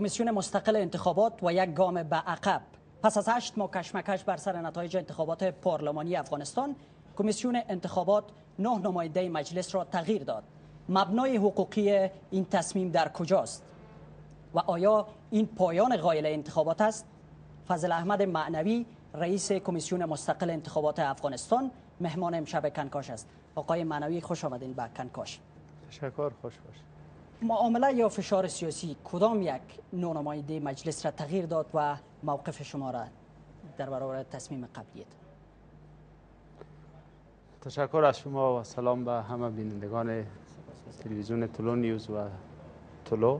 کمیسیون مستقل انتخابات و یک گام به عقب. پس از 8 ماه کشمکش بر سر نتایج انتخابات پارلمانی افغانستان، کمیسیون انتخابات 9 نماینده مجلس را تغییر داد. مبنای حقوقی این تصمیم در کجاست؟ و آیا این پایان غایل انتخابات است؟ فضل احمد معنوی، رئیس کمیسیون مستقل انتخابات افغانستان، مهمان امشب کنکاش است. آقای معنوی، خوش آمدین به کنکاش. تشکر، خوش باش. معامله یا فشار سیاسی کدام یک نماینده مجلس را تغییر داد و موقف شما را در برابر تصمیم قبلیت؟ تشکر از شما و سلام به همه بینندگان تلویزیون طلو نیوز و طلو.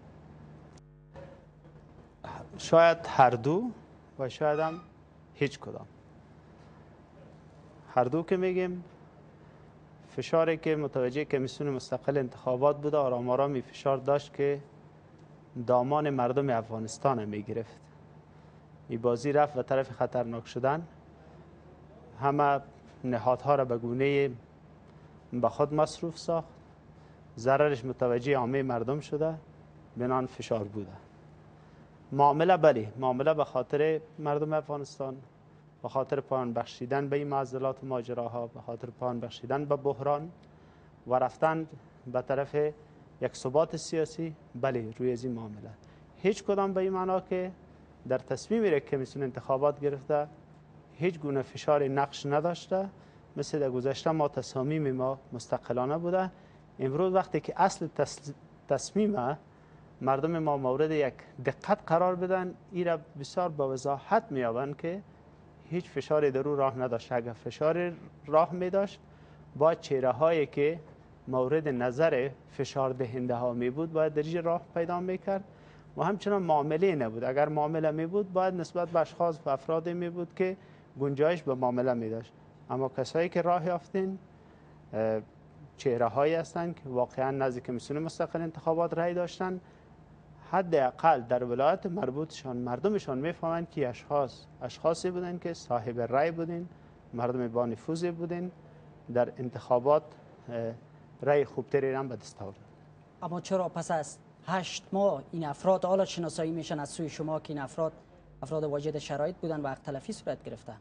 شاید هر دو و شاید هم هیچ کدام. هر دو که میگیم، فشاری که متوجه کمیسیون مستقل انتخابات بود آرام آرامی فشار داشت که دامان مردم افغانستان می گرفت. این بازی رفت و طرف خطرناک شدن، همه نهادها را به گونه به خود مصروف ساخت، ضررش متوجه عامه مردم شده، بنان فشار بوده. معامله بله، معامله به خاطر مردم افغانستان، به خاطر پایان بخشیدن به این معضلات و ماجراها، به خاطر پایان بخشیدن به بحران و رفتن به طرف یک ثبات سیاسی، بله روی از این معامله. هیچ کدام به این معنا که در تصمیمی که کمیسیون انتخابات گرفته هیچ گونه فشار نقش نداشته. مثل در گذشته ما تصامیم ما مستقلانه بوده. امروز وقتی که اصل تصمیم مردم ما مورد یک دقت قرار بدن، این را بسیار با وضاحت می‌یابند که هیچ فشاری در او راه نداشت. اگر فشار راه می داشت، با چهره هایی که مورد نظر فشار دهنده ها می بود باید در راه پیدا می کرد و همچنان معامله نبود. اگر معامله می بود باید نسبت به اشخاص و افرادی می بود که گنجایش به معامله می داشت. اما کسایی که راه یافتین چهره هایی هستند که واقعا نزد کمیسیون مستقل انتخابات رأی داشتن. حداقل در ولایت مربوطشان مردمشان میفهمند که اشخاصی بودن که صاحب رأی بودین، مردم با نفوذ بودین، در انتخابات رأی خوبتری هم به دست آوردن. اما چرا پس از 8 ماه این افراد حالا شناسایی میشن از سوی شما که این افراد واجد شرایط بودن و حق تلفی صورت گرفته؟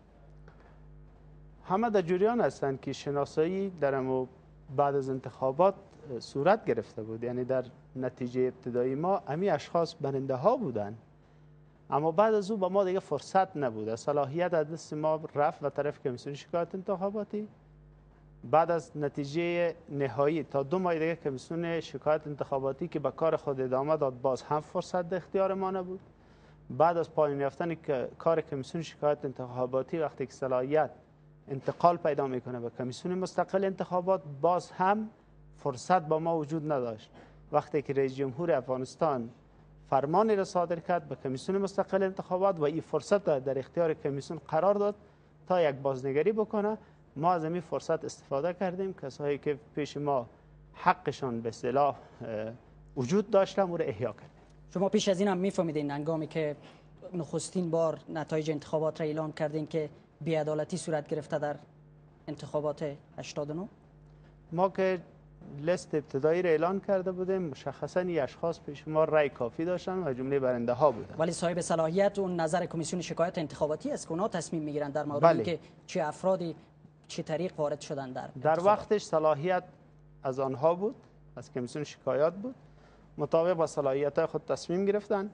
همه در جریان هستند که شناسایی در بعد از انتخابات صورت گرفته بود. یعنی در نتیجه ابتدایی ما امی اشخاص برنده ها بودن، اما بعد از او با ما دیگه فرصت نبود. صلاحیت از دست ما رفت و طرف کمیسیون شکایت انتخاباتی. بعد از نتیجه نهایی تا 2 ماه دیگه کمیسیون شکایت انتخاباتی که به کار خود ادامه داد، باز هم فرصت در اختیار ما نبود. بعد از پایان یافتن کار کمیسیون شکایت انتخاباتی، وقتی که صلاحیت انتقال پیدا میکنه به کمیسیون مستقل انتخابات، باز هم فرصت با ما وجود نداشت. وقتی که رئیس جمهور افغانستان فرمانی را صادر کرد به کمیسیون مستقل انتخابات و این فرصت در اختیار کمیسیون قرار داد تا یک بازنگری بکنه، ما از این فرصت استفاده کردیم. کسایی که پیش ما حقشان به اصطلاح وجود داشته او را احیا کردیم. شما پیش از این هم میفهمیدین هنگامی که نخستین بار نتایج انتخابات را اعلام کردین که بی‌عدالتی صورت گرفته در انتخابات 89؟ ما که لیست ابتدایی را اعلان کرده بودیم، مشخصا این اشخاص پیش ما رأی کافی داشتن و جمله برنده ها بودن. ولی صاحب صلاحیت اون نظر کمیسیون شکایت انتخاباتی است که اونا تصمیم میگیرن در مورد اینکه چه افرادی چه طریق وارد شدن در وقتش صلاحیت از آنها بود، از کمیسیون شکایات بود، مطابق با صلاحیت خود تصمیم گرفتن.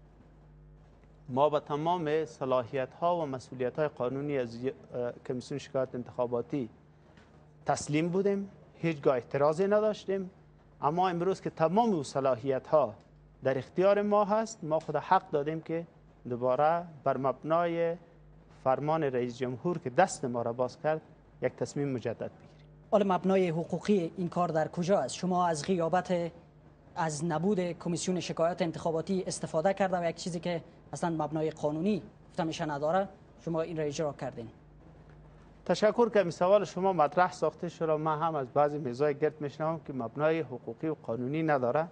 ما با تمام صلاحیت ها و مسئولیت های قانونی از کمیسیون شکایت انتخاباتی تسلیم بودیم، هیچگاه اعتراضی نداشتیم. اما امروز که تمام او صلاحیت ها در اختیار ما هست، ما خود حق دادیم که دوباره بر مبنای فرمان رئیس جمهور که دست ما را باز کرد یک تصمیم مجدد بگیریم. حالا مبنای حقوقی این کار در کجا است؟ شما از غیابت از نبود کمیسیون شکایت انتخاباتی استفاده کرده و یک چیزی که اصلا مبنای قانونی گفته میشه نداره، شما این را اجرا کردین. تشکر که این سوال شما مطرح ساخته شد. من هم از بعضی میزای گرد میشنوم که مبنای حقوقی و قانونی نداره.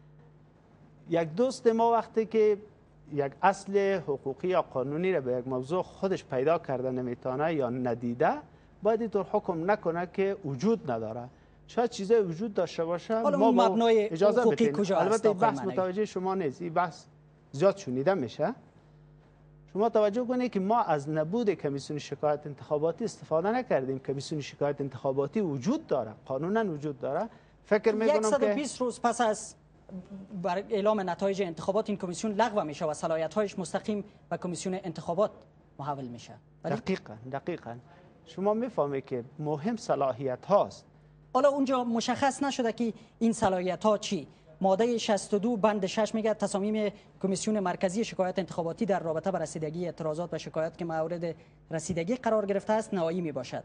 یک دوست ما وقتی که یک اصل حقوقی یا قانونی را به یک موضوع خودش پیدا کرده نمیتونه یا ندیده، باید اینطور حکم نکنه که وجود نداره. شاید چیزای وجود داشته باشه. حالا ما مبنای اجازه حقوقی بدین. کجا است؟ البته بحث متوجه شما نیست. این بحث زیاد شنیده میشه. شما توجه کنید که ما از نبود کمیسیون شکایت انتخاباتی استفاده نکردیم. کمیسیون شکایت انتخاباتی وجود داره، قانونا وجود داره. فکر میکنم که 120 روز پس از بر اعلام نتایج انتخابات این کمیسیون لغو میشه و صلاحیت‌هایش مستقیم به کمیسیون انتخابات محول میشه. دقیقاً شما میفهمید که مهم صلاحیت هاست. حالا اونجا مشخص نشده که این صلاحیت ها چی؟ ماده 62 بند 6 میگه تصامیم کمیسیون مرکزی شکایت انتخاباتی در رابطه با رسیدگی اعتراضات و شکایات که مورد رسیدگی قرار گرفته است نهایی می باشد.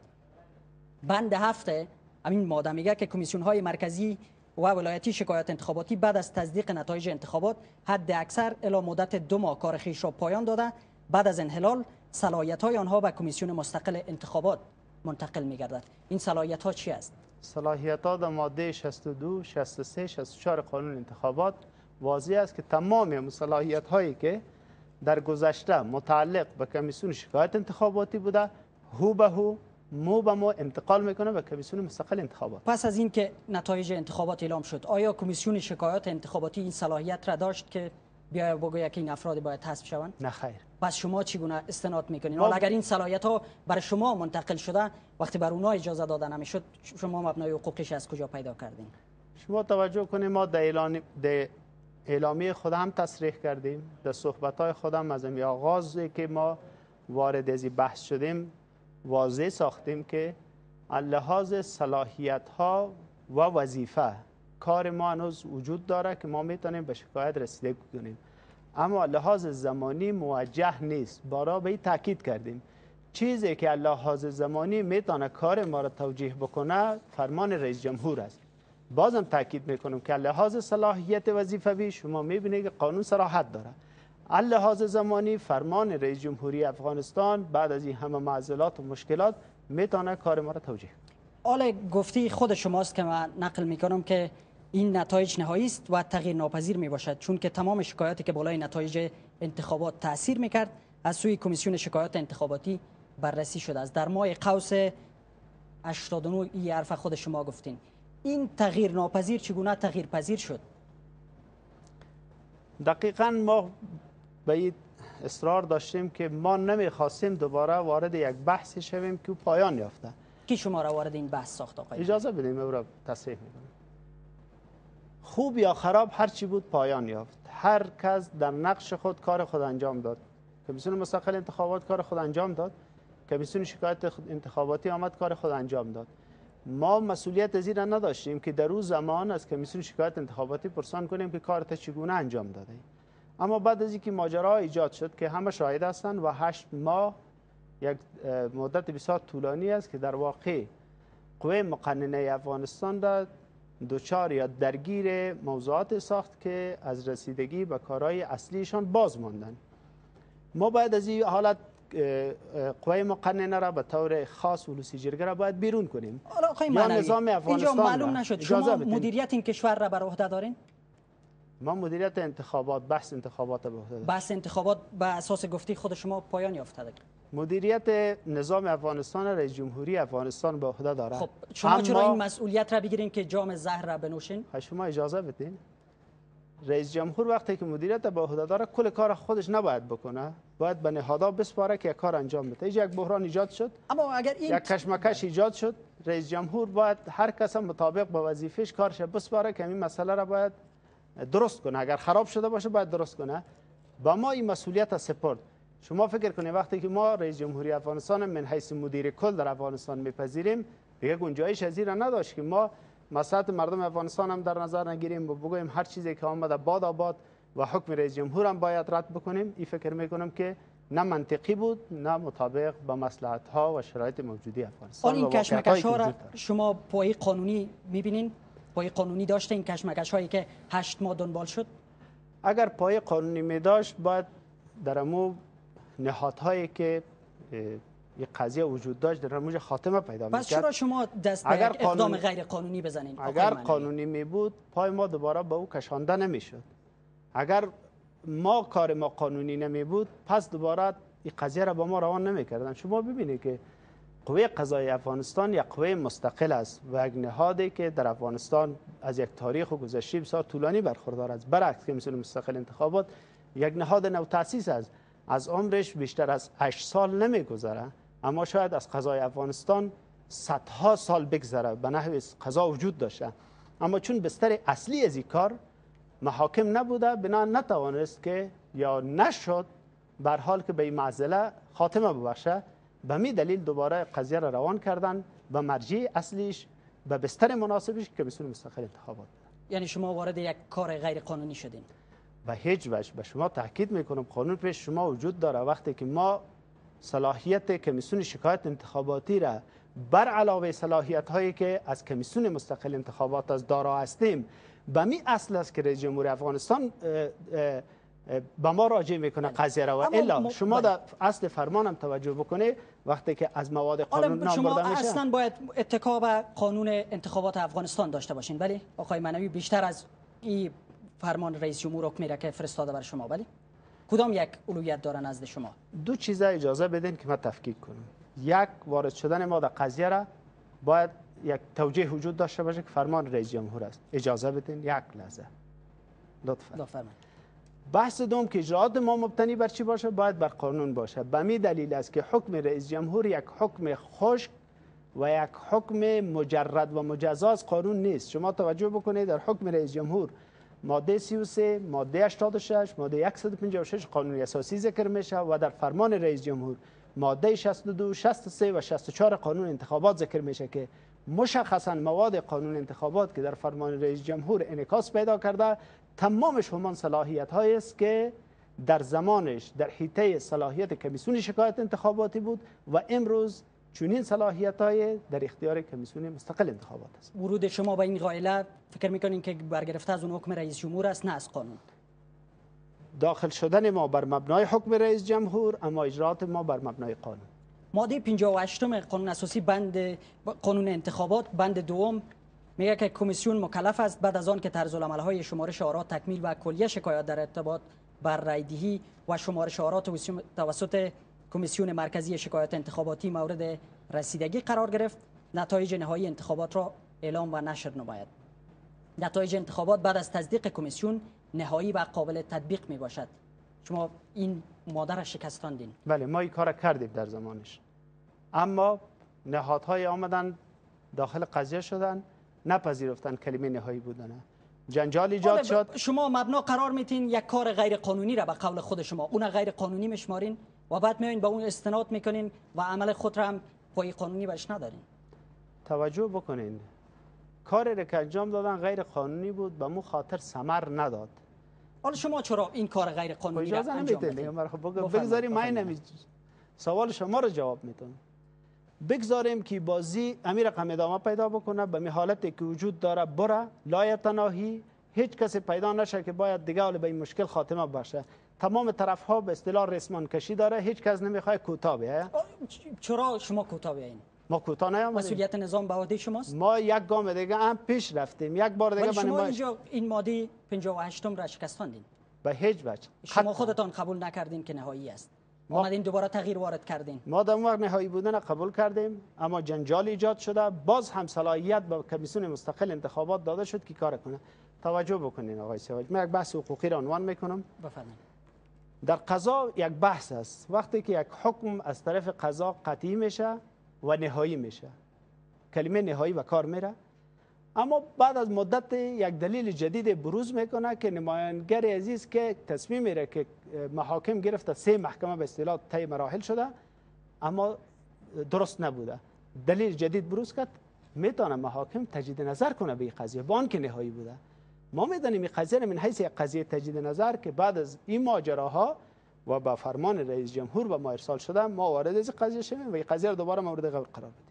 بند 7 همین ماده میگه که کمیسیون های مرکزی و ولایتی شکایت انتخاباتی بعد از تصدیق نتایج انتخابات حد اکثر الی مدت 2 ماه کار خویش را پایان داده، بعد از انحلال صلاحیت های آنها به کمیسیون مستقل انتخابات منتقل می گردد. این صلاحیت ها چی است؟ صلاحیت ها در ماده 62 63 64 قانون انتخابات واضح است که تمام صلاحیت هایی که در گذشته متعلق به کمیسیون شکایت انتخاباتی بوده هو به هو مو به مو انتقال میکنه به کمیسیون مستقل انتخابات. پس از اینکه نتایج انتخابات اعلام شد آیا کمیسیون شکایات انتخاباتی این صلاحیت را داشت که بیاید بگوید که این افراد باید حذف شوند؟ نه خیر. پس شما چگونه استناد میکنین؟ حالا اگر این صلاحیت ها برای شما منتقل شده وقتی بر اونها اجازه داده نمیشد شما مبنای حقوقش از کجا پیدا کردین؟ شما توجه کنید ما در اعلامیه خود هم تصریح کردیم، در صحبت های خودم از این آغازی که ما وارد از بحث شدیم واضح ساختیم که لحاظ صلاحیت ها و وظیفه کار ما هنوز وجود داره که ما میتونیم به شکایت رسیدگی کنیم، اما لحاظ زمانی موجه نیست. بارا به این تاکید کردیم چیزی که لحاظ زمانی میتونه کار ما را توجیه بکنه فرمان رئیس جمهور است. بازم تاکید میکنم که لحاظ صلاحیت وظیفوی شما میبینید که قانون صراحت داره. لحاظ زمانی فرمان رئیس جمهوری افغانستان بعد از این همه معضلات و مشکلات میتونه کار ما را توجیه. حالا گفتی خود شماست که من نقل میکنم که این نتایج نهایی است و تغییر ناپذیر می باشد، چون که تمام شکایاتی که بالای نتایج انتخابات تاثیر میکرد از سوی کمیسیون شکایات انتخاباتی بررسی شده است. در ماه قوس 89 این حرف خود شما گفتین. این تغییر ناپذیر چگونه تغییر پذیر شد؟ دقیقاً ما به این اصرار داشتیم که ما نمیخواستیم دوباره وارد یک بحثی شویم که پایان یافته. کی شما را وارد این بحث ساخت آقای؟ اجازه بدیم او را تصحیح میکنم. خوب یا خراب هر چی بود پایان یافت. هر کس در نقش خود کار خود انجام داد. کمیسیون مستقل انتخابات کار خود انجام داد، کمیسیون شکایت انتخاباتی آمد کار خود انجام داد. ما مسئولیت از این نداشتیم که در روز زمان از کمیسیون شکایت انتخاباتی پرسان کنیم که کارت چگونه انجام داده. اما بعد از اینکه ماجرا ایجاد شد که همه شاهد هستند و 8 ماه یک مدت بسیار طولانی است که در واقع قوه مقننه افغانستان را دوچار یا درگیر موضوعات ساخت که از رسیدگی به کارهای اصلیشان باز ماندن. ما باید از این حالت قوه مقننه را به طور خاص ولوسی جرگه را باید بیرون کنیم. یا نظام افغانستان اینجا معلوم نشد شما مدیریت این کشور را بر عهده دارین؟ ما مدیریت انتخابات، بحث انتخابات به عهده داریم. بحث انتخابات به اساس گفتی خود شما پایان یافته. مدیریت نظام افغانستان رئیس جمهوری افغانستان به عهده داره. خب شما چرا این مسئولیت را بگیرین که جام زهر را بنوشین؟ شما اجازه بدین. رئیس جمهور وقتی که مدیریت به عهده داره کل کار خودش نباید بکنه، باید به نهادها بسپاره که کار انجام بده. یک بحران ایجاد شد، اما اگر این یک کشمکش ایجاد شد، رئیس جمهور باید هر کس مطابق با وظیفه‌اش کارش بسپاره که این مسئله را باید درست کنه. اگر خراب شده باشه باید درست کنه. با ما این مسئولیت سپرد. شما فکر کنید وقتی که ما رئیس جمهوری افغانستان من حیث مدیر کل در افغانستان میپذیریم دیگه گنجایش از این نداشت که ما مصلحت مردم افغانستان هم در نظر نگیریم و بگوییم هر چیزی که آمده باد آباد و حکم رئیس جمهور هم باید رد بکنیم. این فکر میکنم که نه منطقی بود نه مطابق با مصلحت ها و شرایط موجودی افغانستان. این کشمکش ها را شما پای قانونی میبینین؟ پای قانونی داشته این کشمکش هایی که 8 ماه دنبال شد؟ اگر پای قانونی می داشت باید در امو نهادهایی که یک قضیه وجود داشت در موج خاتمه پیدا می‌کرد. پس چرا شما دست به اقدام غیر قانونی بزنین؟ اگر قانونی می بود پای ما دوباره به او کشانده نمیشد. اگر کار ما قانونی نمی بود پس دوباره این قضیه را با ما روان نمی‌کردن. شما ببینید که قوه قضایی افغانستان یک قوه مستقل است و یک نهادی که در افغانستان از یک تاریخ و گذشته بسیار طولانی برخوردار است. برعکس کمیسیون مستقل انتخابات یک نهاد نو تاسیس است، از عمرش بیشتر از 8 سال نمیگذره، اما شاید از قضای افغانستان صدها سال بگذره به نحو قضا وجود داشته، اما چون بستر اصلی از این کار محاکم نبوده، بنا نتوانست که یا نشد بر حال که به این معضله خاتمه ببخشه. به می دلیل دوباره قضیه را روان کردن به مرجع اصلیش، به بستر مناسبش که کمیسیون مستقل انتخابات. یعنی شما وارد یک کار غیر قانونی شدین؟ به هیچ وجه. به شما تاکید میکنم قانون پیش شما وجود داره. وقتی که ما صلاحیت کمیسیون شکایت انتخاباتی را بر علاوه صلاحیت هایی که از کمیسیون مستقل انتخابات از دارا هستیم، به می اصل است که رئیس جمهور افغانستان به ما راجع میکنه قضیه را. و الا شما در اصل فرمانم توجه بکنید، وقتی که از مواد قانون نام برده میشه، اصلا باید اتکا به قانون انتخابات افغانستان داشته باشین. ولی آقای منوی بیشتر از این فرمان رئیس جمهور حکمی را که فرستاده بر شما، ولی کدام یک اولویت داره نزد شما؟ دو چیز اجازه بدین که من تفکیک کنم. یک، وارد شدن ما در قضیه را باید یک توجیه وجود داشته باشه که فرمان رئیس جمهور است. اجازه بدین یک لحظه لطفا. بحث دوم که اجراءات ما مبتنی بر چی باشه؟ باید بر قانون باشه. به می دلیل است که حکم رئیس جمهور یک حکم خشک و یک حکم مجرد و مجزا قانون نیست. شما توجه بکنید، در حکم رئیس جمهور ماده 33، ماده 86، ماده 156 قانون اساسی ذکر میشه و در فرمان رئیس جمهور ماده 62، 63 و 64 قانون انتخابات ذکر میشه که مشخصا مواد قانون انتخابات که در فرمان رئیس جمهور انعکاس پیدا کرده تمامش همان صلاحیت هایی است که در زمانش در حیطه صلاحیت کمیسیون شکایت انتخاباتی بود و امروز چنین صلاحیت های در اختیار کمیسیون مستقل انتخابات است. ورود شما به این قائله فکر میکنین که برگرفته از اون حکم رئیس جمهور است نه از قانون؟ داخل شدن ما بر مبنای حکم رئیس جمهور، اما اجراات ما بر مبنای قانون. ماده 58 قانون اساسی بند قانون انتخابات بند دوم میگه که کمیسیون مکلف است بعد از آن که طرزالعمل‌های شمارش آرا تکمیل و کلیه شکایات در ارتباط بر رایدهی و شمارش آرا توسط کمیسیون مرکزی شکایات انتخاباتی مورد رسیدگی قرار گرفت، نتایج نهایی انتخابات را اعلام و نشر نماید. نتایج انتخابات بعد از تصدیق کمیسیون نهایی و قابل تطبیق می باشد. شما این ماده را شکستاندین. بله، ما این کار کردیم در زمانش، اما نهادهای آمدن داخل قضیه شدن، نپذیرفتن کلمه نهایی بودنه، جنجال ایجاد شد. شما مبنا قرار میتین یک کار غیر قانونی را به قول خود شما اون غیر قانونی میشمارین و بعد میایین به اون استناد میکنین و عمل خود را هم پای قانونی برش ندارین. توجه بکنین، کاری را که انجام دادن غیر قانونی بود، به مو خاطر ثمر نداد. حالا شما چرا این کار غیر قانونی را انجام دادین؟ بگذاریم من سوال شما را جواب میتونم. بگذاریم که بازی امیر رقم ادامه پیدا بکنه، به می حالتی که وجود داره بره لایتناهی، هیچ کسی پیدا نشه که باید دیگه به این مشکل خاتمه باشه. تمام طرف ها به اصطلاح رسمان کشی داره، هیچ کس نمیخواد کوتاه بیایه. چرا شما کوتاه بیاین؟ ما کوتاه نیامدیم. مسئولیت نظام به عهده شماست. ما یک گام دیگه هم پیش رفتیم، یک بار دیگه شما اینجا این ماده 58 را شکستاندین. به هیچ وجه. شما خودتان قبول نکردین که نهایی است. اومدین دوباره تغییر وارد کردین. ما در وقت نهایی بودن قبول کردیم، اما جنجال ایجاد شده، باز هم صلاحیت به کمیسیون مستقل انتخابات داده شد که کار کنه. توجه بکنین آقای سیاوش، من یک بحث حقوقی را عنوان میکنم. بفرمایید. در قضا یک بحث است، وقتی که یک حکم از طرف قضا قطعی میشه و نهایی میشه، کلمه نهایی و کار میره، اما بعد از مدت یک دلیل جدید بروز میکنه که نماینگر عزیز که تصمیم میره که محاکم گرفته 3 محکمه به اصطلاح طی مراحل شده اما درست نبوده، دلیل جدید بروز کرد، میتونه محاکم تجدید نظر کنه به این قضیه با آنکه نهایی بوده. ما میدانیم این قضیه من حیث یک قضیه تجدید نظر که بعد از این ماجراها و با فرمان رئیس جمهور به ما ارسال شده، ما وارد از قضیه شویم و این قضیه رو دوباره مورد قرار بدیم.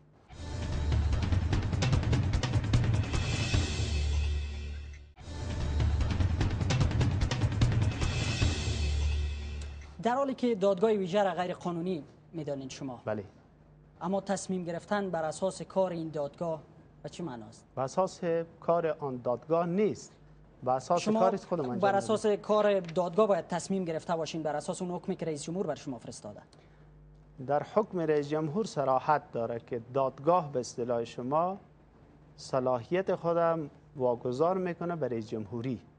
در حالی که دادگاه ویژه را غیر قانونی میدانید شما، بله، اما تصمیم گرفتن بر اساس کار این دادگاه به چه معناست؟ بر اساس کار آن دادگاه نیست، بر اساس کاری که خودم انجام بر اساس کار دادگاه باید تصمیم گرفته باشین، بر اساس اون حکمی که رئیس جمهور بر شما فرستاده. در حکم رئیس جمهور صراحت داره که دادگاه به اصطلاح شما صلاحیت خودم واگذار میکنه به رئیس جمهوری،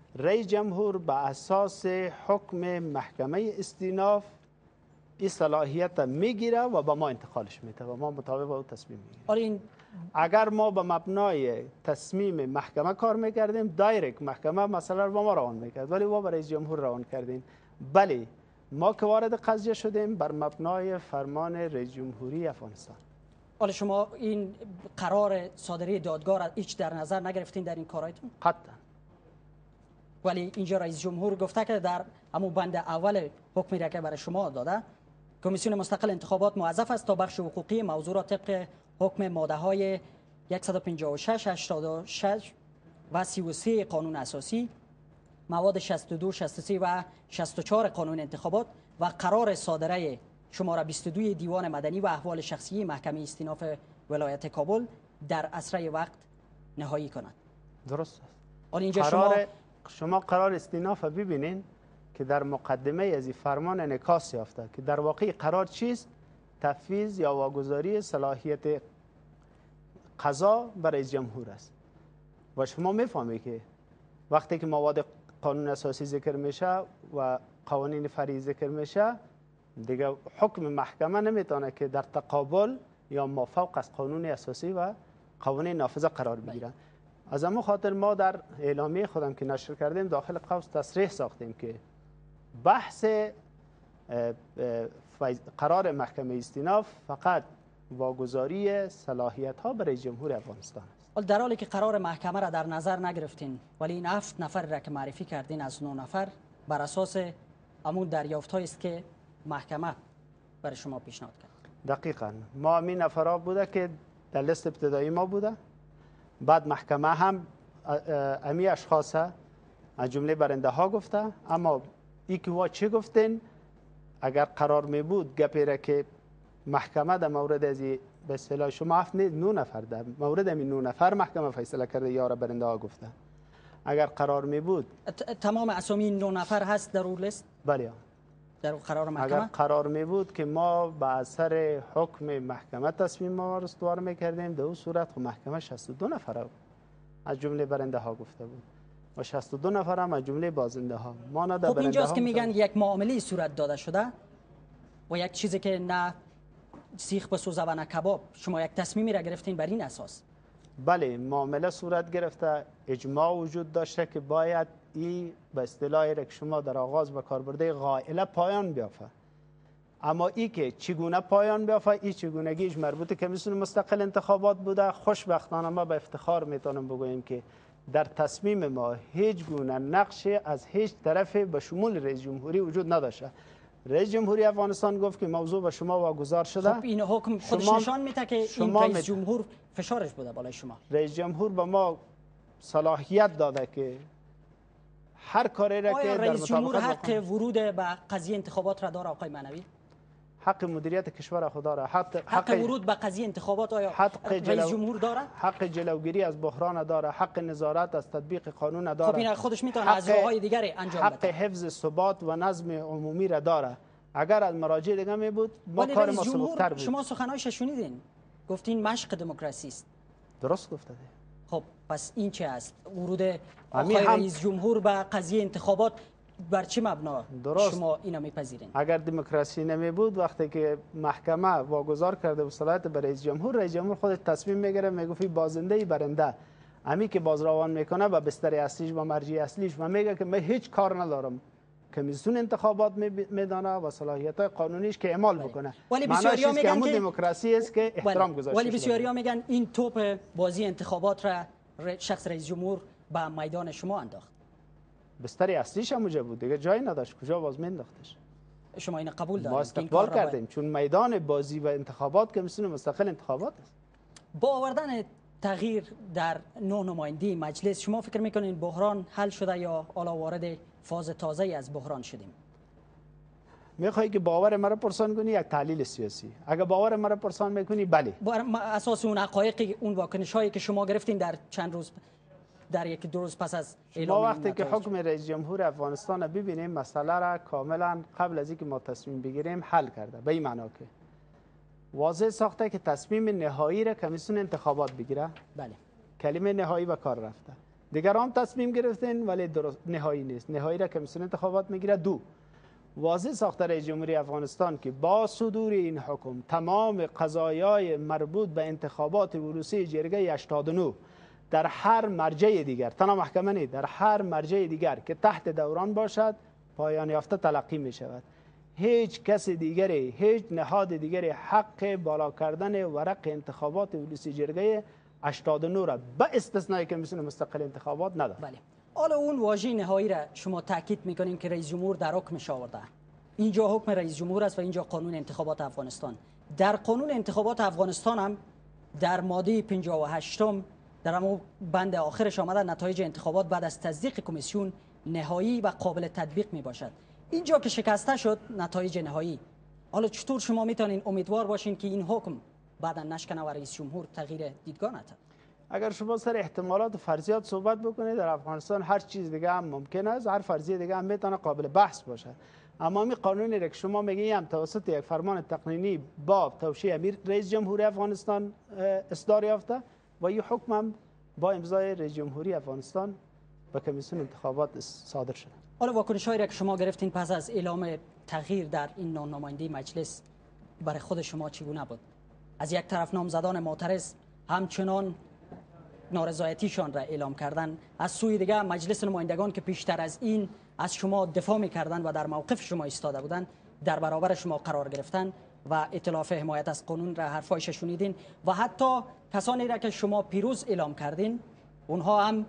رئیس جمهور به اساس حکم محکمه استیناف این صلاحیت میگیره و به ما انتقالش میده و ما مطابق او تصمیم میگیریم. اگر ما به مبنای تصمیم محکمه کار میکردیم، دایرکت محکمه مسئله رو با ما روان میکرد، ولی ما به رئیس جمهور روان کردیم. بله، ما که وارد قضیه شدیم بر مبنای فرمان رئیس جمهوری افغانستان. حالا شما این قرار صادری دادگاه را هیچ در نظر نگرفتین در این کارایتون؟ قطعا. ولی اینجا رئیس جمهور گفته که در همون بند اول حکمی را که برای شما داده، کمیسیون مستقل انتخابات موظف است تا بخش حقوقی موضوع را طبق حکم ماده های 156، 86 و 33 قانون اساسی، مواد 62، 63 و 64 قانون انتخابات و قرار صادره شماره 22 دیوان مدنی و احوال شخصی محکمه استیناف ولایت کابل در اسرع وقت نهایی کند. درست است. اینجا شما قرار استیناف ببینین که در مقدمه از این فرمان انعکاس یافته که در واقع قرار چیست؟ تفویض یا واگذاری صلاحیت قضا بر رئیس جمهور است. و شما میفهمید که وقتی که مواد قانون اساسی ذکر میشه و قوانین فرعی ذکر میشه، دیگه حکم محکمه نمیتونه که در تقابل یا مافوق از قانون اساسی و قوانین نافذه قرار بگیرن. از همون خاطر ما در اعلامیه خودم که نشر کردیم داخل قوس تصریح ساختیم که بحث قرار محکمه استیناف فقط واگذاری صلاحیت ها برای جمهور افغانستان است. در حالی که قرار محکمه را در نظر نگرفتین، ولی این 7 نفر را که معرفی کردین از 9 نفر بر اساس همون دریافت است که محکمه برای شما پیشنهاد کرد. دقیقاً ما همین نفرها بوده که در لیست ابتدایی ما بوده. بعد محکمه هم امی اشخاص از جمله برنده ها گفته، اما ای که وا چه گفتین؟ اگر قرار می بود گپی را که محکمه در مورد از به اصطلاح شما 7 9 نفر در مورد همین 9 نفر محکمه فیصله کرده یا را برنده ها گفته. اگر قرار می بود تمام اسامی 9 نفر هست در اون لیست؟ بله. در قرار محکمه اگر قرار می بود که ما به اثر حکم محکمه تصمیم ما را استوار میکردیم، در اون صورت خب محکمه 62 نفر از جمله برنده ها گفته بود و 62 نفر هم از جمله بازنده ها. ما نه در خب اینجاست که میگن یک معامله صورت داده شده و یک چیزی که نه سیخ بسوزه و نه کباب. شما یک تصمیمی را گرفتین بر این اساس؟ بله، معامله صورت گرفته، اجماع وجود داشته که باید این به اصطلاحی که شما در آغاز به کار برده قائله پایان بیافته. اما ای که چگونه پایان بیافته، این چگونگیش مربوط کمیسیون مستقل انتخابات بوده. خوشبختانه ما به افتخار میتونم بگوییم که در تصمیم ما هیچ گونه نقش از هیچ طرف به شمول رئیس جمهوری وجود نداشته. رئیس جمهوری افغانستان گفت که موضوع به شما واگذار شده. خب این حکم خودش نشان میده که این رئیس جمهور فشارش بوده بالای شما. رئیس جمهور به ما صلاحیت داده که هر کاری را که در رئیس جمهور حق ورود به قضیه انتخابات را داره آقای معنوی؟ حق مدیریت کشور خود داره. حق ورود به قضیه انتخابات آیا رئیس جمهور داره؟ حق جلوگیری از بحران داره، حق نظارت از تطبیق قانون داره. خب این خودش میتونه از راههای دیگری انجام بده. حق حفظ ثبات و نظم عمومی را داره. اگر از مراجع دیگه می بود ما کار ما سبک‌تر بود. شما سخنایش شنیدین، گفتین مشق دموکراسی است. درست گفته. خب پس این چه است؟ ورود آقای رئیس جمهور به قضیه انتخابات بر چه مبنا شما اینا میپذیرین؟ اگر دموکراسی نمی بود وقتی که محکمه واگذار کرده و صلاحیت به رئیس جمهور خود تصمیم میگیره، میگه بازنده برنده امی که بازروان میکنه و بستر اصلیش و مرجع اصلیش و میگه که من هیچ کار ندارم، کمیسیون انتخابات میدانه و صلاحیت قانونیش که اعمال بکنه. ولی بسیاریا میگن که دموکراسی است که احترام گذاشته. ولی بسیاریا میگن این توپ بازی انتخابات را شخص رئیس جمهور به میدان شما انداخت. بستر اصلیش هم اونجا بود، دیگه جایی نداشت، کجا باز مینداختش؟ شما این قبول دارید؟ ما استقبال کردیم چون میدان بازی و انتخابات کمیسیون مستقل انتخابات است. با آوردن تغییر در 9 نماینده مجلس شما فکر میکنین بحران حل شده یا حالا وارد فاز تازه از بحران شدیم؟ میخوای که باور مرا پرسان کنی یک تحلیل سیاسی؟ اگر باور مرا پرسان میکنی بله. اساس اون حقایق، اون واکنش هایی که شما گرفتین در چند روز، در یک دو روز پس از ما وقتی که حکم رئیس جمهور افغانستان ببینیم مسئله را کاملا قبل از اینکه ما تصمیم بگیریم حل کرده. به این معنا که واضح ساخته که تصمیم نهایی را کمیسیون انتخابات بگیره. بله. کلمه نهایی به کار رفته. دیگران تصمیم گرفتین ولی درست نهایی نیست. نهایی را کمیسیون انتخابات میگیره. دو، واضح ساخته رئیس جمهوری افغانستان که با صدور این حکم تمام قضایای مربوط به انتخابات وروسی جرگه 89 در هر مرجع دیگر، تنها محکمه نیست، در هر مرجع دیگر که تحت دوران باشد پایان یافته تلقی می شود. هیچ کس دیگری، هیچ نهاد دیگری حق بالا کردن ورق انتخابات وروسی جرگه 89 را به استثنای کمیسیون مستقل انتخابات ندارد. بله. حالا اون واژه نهایی را شما تاکید میکنین که رئیس جمهور در حکمش آورده. اینجا حکم رئیس جمهور است و اینجا قانون انتخابات افغانستان. در قانون انتخابات افغانستان هم در ماده 58 در همون بند آخرش آمده نتایج انتخابات بعد از تصدیق کمیسیون نهایی و قابل تطبیق می باشد. اینجا که شکسته شد نتایج نهایی، حالا چطور شما میتونین امیدوار باشین که این حکم بعدا نشکنه و رئیس جمهور تغییر دیدگاه نده؟ اگر شما سر احتمالات و فرضیات صحبت بکنید، در افغانستان هر چیز دیگه هم ممکن است، هر فرضیه دیگه هم میتونه قابل بحث باشه. اما می قانونی که شما میگیم توسط یک فرمان تقنینی با توشیح امیر رئیس جمهوری افغانستان اصدار یافته و این حکم هم با امضای رئیس جمهوری افغانستان به کمیسیون انتخابات صادر شده. حالا واکنش‌هایی که شما گرفتین پس از اعلام تغییر در این نمایندگی مجلس برای خود شما چگونه بود؟ از یک طرف نامزدان معترض همچنان نارضایتیشان را اعلام کردن، از سوی دیگر مجلس نمایندگان که پیشتر از این از شما دفاع می‌کردند و در موقف شما ایستاده بودند در برابر شما قرار گرفتن و ائتلاف حمایت از قانون را حرفایش شنیدین و حتی کسانی را که شما پیروز اعلام کردین اونها هم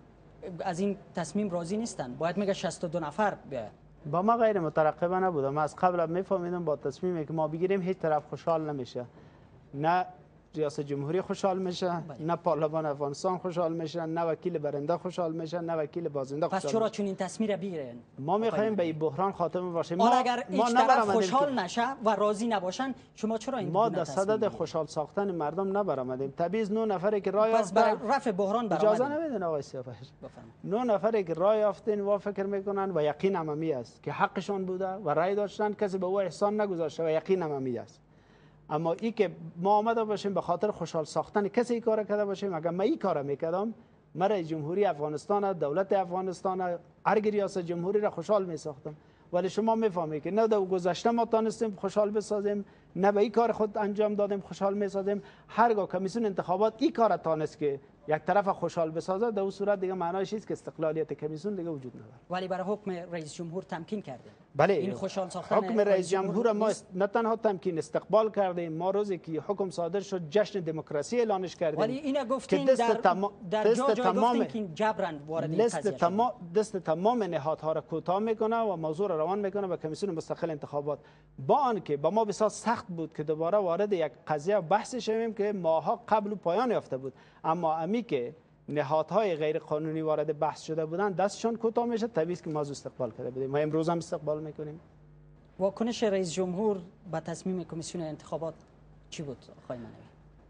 از این تصمیم راضی نیستن. باید میگه 62 نفر بیاید. با ما غیر مترقبه نبودم. ما از قبل میفهمیدم با تصمیمی که ما بگیریم هیچ طرف خوشحال نمیشه. نه ریاست جمهوری خوشحال میشه، نه پارلمان افغانستان خوشحال میشه، نه وکیل برنده خوشحال میشه، نه وکیل بازنده خوشحال. پس چرا چون این تصمیم را بگیرین؟ ما میخوایم به این بحران خاتمه باشیم. ما اگر هیچ طرف خوشحال نشه و راضی نباشن شما چرا این ما در صدد خوشحال ساختن مردم نبرآمدیم. طبیعی 9 نفری که رای پس برای رفع بحران اجازه نمیدن آقای سیاوش. 9 نفری که رای یافتین و فکر میکنن و یقین عممی است که حقشون بوده و رای داشتن، کسی به او احسان نگذاشته و یقین عممی است. اما ای که ما آمده باشیم به خاطر خوشحال ساختن کسی ای کار کرده باشیم، اگر من این کار میکردم من رئیس جمهوری افغانستان، دولت افغانستان، هر ریاست جمهوری را خوشحال می ساختم. ولی شما میفهمید که نه در گذشته ما تانستیم خوشحال بسازیم، نه به این کار خود انجام دادیم خوشحال میسازیم. هرگاه کمیسیون انتخابات این کار تانست که یک طرف خوشحال بسازه، در اون صورت دیگه معنایش است که استقلالیت کمیسیون دیگه وجود نداره. ولی برای حکم رئیس جمهور تمکین کردیم. بله، این خوشحال ساختن حکم رئیس جمهور ما نه تنها تمکین استقبال کردیم، ما روزی که حکم صادر شد جشن دموکراسی اعلانش کردیم. ولی اینا گفتین در جا تمام که جبران وارد این قضیه شد. دست تمام نهادها را کوتاه میکنه و موضوع را روان میکنه به کمیسیون مستقل انتخابات. با آنکه با ما بسیار سخت بود که دوباره وارد یک قضیه بحث شویم که ماها قبل و پایان یافته بود، اما امی که نهادهای غیر قانونی وارد بحث شده بودند دستشان کوتاه میشه. طبیعی است که ما استقبال کرده بودیم. ما امروز هم استقبال میکنیم. واکنش رئیس جمهور به تصمیم کمیسیون انتخابات چی بود آقای منوی؟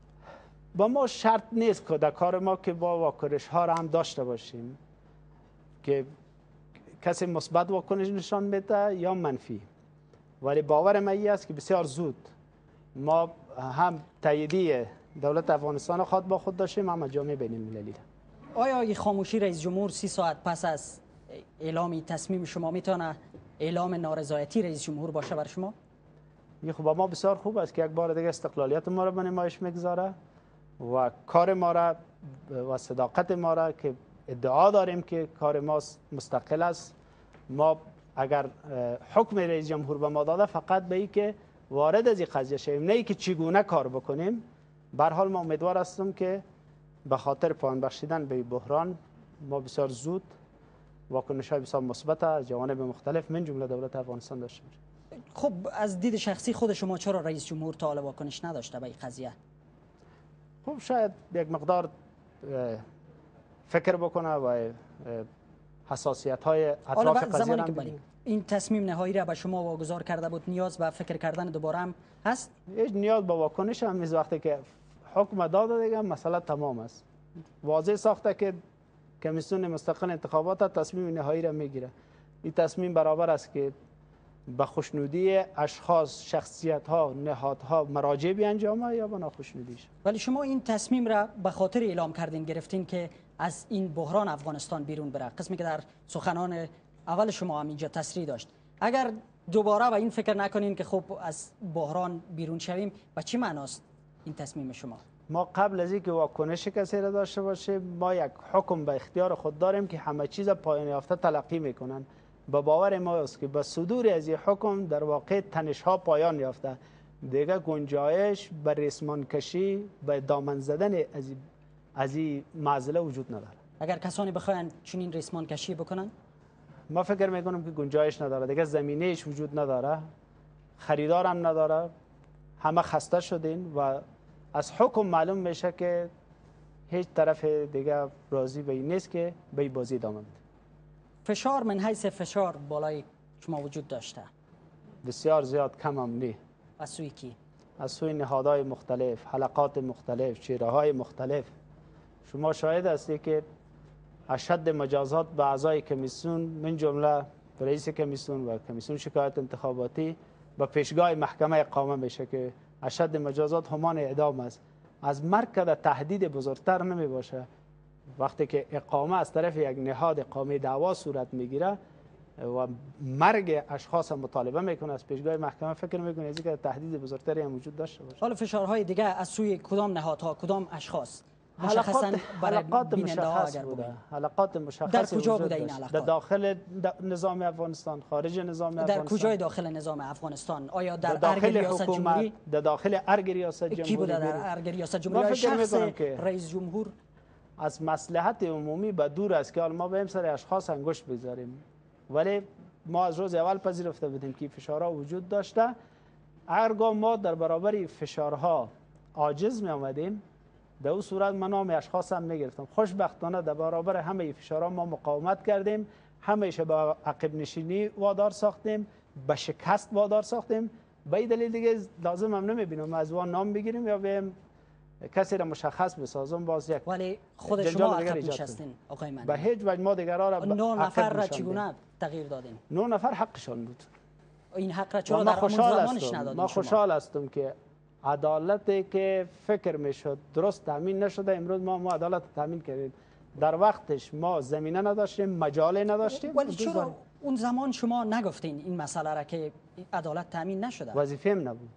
با ما شرط نیست که در کار ما که با واکنش ها را هم داشته باشیم که کسی مثبت واکنش نشان میده یا منفی، ولی باور من است که بسیار زود ما هم تاییدیه دولت افغانستان خود با خود داشتیم، هم جامعه بین المللی. آیا این خاموشی رئیس جمهور 30 ساعت پس از اعلام تصمیم شما میتونه اعلام نارضایتی رئیس جمهور باشه بر شما؟ خب با ما بسیار خوب است که یک بار دیگه استقلالیت ما را به نمایش میگذاره و کار ما را و صداقت ما را که ادعا داریم که کار ما مستقل است. ما اگر حکم رئیس جمهور به ما داده فقط به این که وارد از این قضیه شویم، نه ای که چگونه کار بکنیم. به هر حال ما امیدوار هستم که به خاطر پایان بخشیدن به بحران ما بسیار زود واکنش‌های بسیار مثبت از جوانب مختلف من جمله دولت افغانستان داشته باشیم. خب از دید شخصی خود شما چرا رئیس جمهور تا حالا واکنش نداشته به این قضیه؟ خب شاید یک مقدار فکر بکنه و حساسیت‌های اطراف قضیه را این تصمیم نهایی را به شما واگذار کرده بود، نیاز به فکر کردن دوباره هم هست؟ هیچ نیاز به واکنش هم نیست. وقتی که حکم داده دیگه مسئله تمام است. واضح ساخته که کمیسیون مستقل انتخابات تصمیم نهایی را میگیره. این تصمیم برابر است که به خوشنودی اشخاص، شخصیت ها، نهادها، مراجع بیانجامه یا به ناخوشنودیش. ولی شما این تصمیم را به خاطر اعلام کردین گرفتین که از این بحران افغانستان بیرون بره، قسمی که در سخنان اول شما هم اینجا تصریح داشت. اگر دوباره به این فکر نکنین که خب از بحران بیرون شویم، به چی معناست این تصمیم شما؟ ما قبل از اینکه واکنش کسی را داشته باشیم، ما یک حکم به اختیار خود داریم که همه چیز پایان یافته تلقی میکنن. به باور ما است که به صدور از این حکم در واقع تنش ها پایان یافته، دیگه گنجایش به ریسمان کشی، به دامن زدن از این معضله وجود نداره. اگر کسانی بخواین چنین ریسمان کشی بکنن، ما فکر میکنم که گنجایش نداره، دیگه زمینهش وجود نداره، خریدار هم نداره، همه خسته شدین و از حکم معلوم میشه که هیچ طرف دیگه راضی به این نیست که به این بازی ادامه بده. فشار من حیث فشار بالای شما وجود داشته؟ بسیار زیاد، کم هم نی. از سوی کی؟ از سوی نهادهای مختلف، حلقات مختلف، چهره‌های مختلف. شما شاهد هستی که اشد مجازات به اعضای کمیسیون، من جمله رئیس کمیسیون و کمیسیون شکایت انتخاباتی، به پیشگاه محکمه اقامه میشه که اشد مجازات همان اعدام است. از مرگ که تهدید بزرگتر نمی باشه. وقتی که اقامه از طرف یک نهاد اقامه دعوا صورت میگیره و مرگ اشخاص مطالبه میکنه از پیشگاه محکمه، فکر میکنه از اینکه تهدید بزرگتری هم وجود داشته باشه. حالا فشارهای دیگه از سوی کدام نهادها، کدام اشخاص؟ حلقات مشخص بوده. حلقات مشخص در کجا بوده این حلقات؟ در داخل نظام افغانستان، خارج نظام افغانستان. در کجای داخل نظام افغانستان؟ آیا در ارگ ریاست جمهوری؟ در داخل ارگ ریاست جمهوری. کی بوده در ارگ ریاست جمهوری؟ شخص رئیس جمهور؟ از مصلحت عمومی به دور است که ما به این سر اشخاص انگشت بگذاریم، ولی ما از روز اول پذیرفته بودیم که فشارها وجود داشته. هرگاه ما در برابر فشارها عاجز می آمدیم، در اون صورت من نام اشخاص هم میگرفتم. خوشبختانه در برابر همه فشارها ما مقاومت کردیم، همیشه به عقب نشینی وادار ساختیم، به شکست وادار ساختیم. به این دلیل دیگه لازم هم نمیبینم از وان نام بگیریم یا بهم کسی را مشخص بسازم. باز یک ولی خود شما عقب نشستین آقای من. به هیچ وجه ما دیگرها را 9 نفر را چگونه تغییر دادین؟ 9 نفر حقشان بود. این حق را چرا در همون زمانش ندادین؟ ما خوشحال هستم که عدالتی که فکر میشد درست تامین نشده، امروز ما عدالت تامین کردیم. در وقتش ما زمینه نداشتیم، مجال نداشتیم. ولی چرا اون زمان شما نگفتین این مسئله را که عدالت تامین نشده؟ وظیفه‌ام نبود.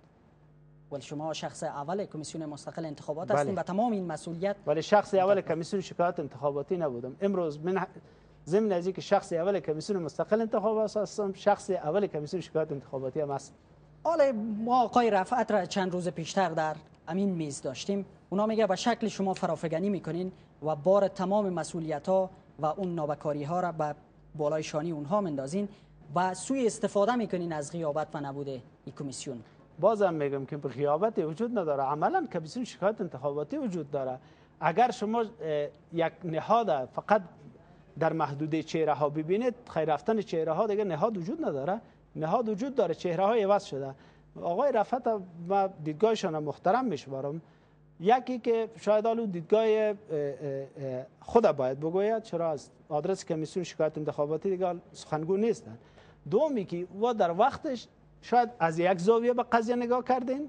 ولی شما شخص اول کمیسیون مستقل انتخابات هستین و تمام این مسئولیت. ولی شخص اول کمیسیون شکایت انتخاباتی نبودم. امروز من ضمن از اینکه شخص اول کمیسیون مستقل انتخابات هستم، شخص اول کمیسیون شکایت انتخاباتی هم هستم. حالا ما آقای رفعت را چند روز پیشتر در امین میز داشتیم. اونا میگه به شکل شما فرافکنی میکنین و بار تمام مسئولیت ها و اون نابکاری ها را به بالای شانی اونها مندازین و سوء استفاده میکنین از غیابت و نبود این کمیسیون. بازم میگم که غیابت وجود نداره، عملا کمیسیون شکایت انتخاباتی وجود داره. اگر شما یک نهاد فقط در محدوده چهره ها ببینید، خیر رفتن چهره ها دیگه نهاد وجود نداره. نهاد وجود داره، چهره های عوض شده. آقای رفعت ما دیدگاهشان محترم میشمارم. یکی که شاید آلو دیدگاه خود باید بگوید، چرا از آدرس کمیسیون شکایت انتخاباتی دیگه سخنگو نیستن. دومی که و در وقتش شاید از یک زاویه به قضیه نگاه کردین،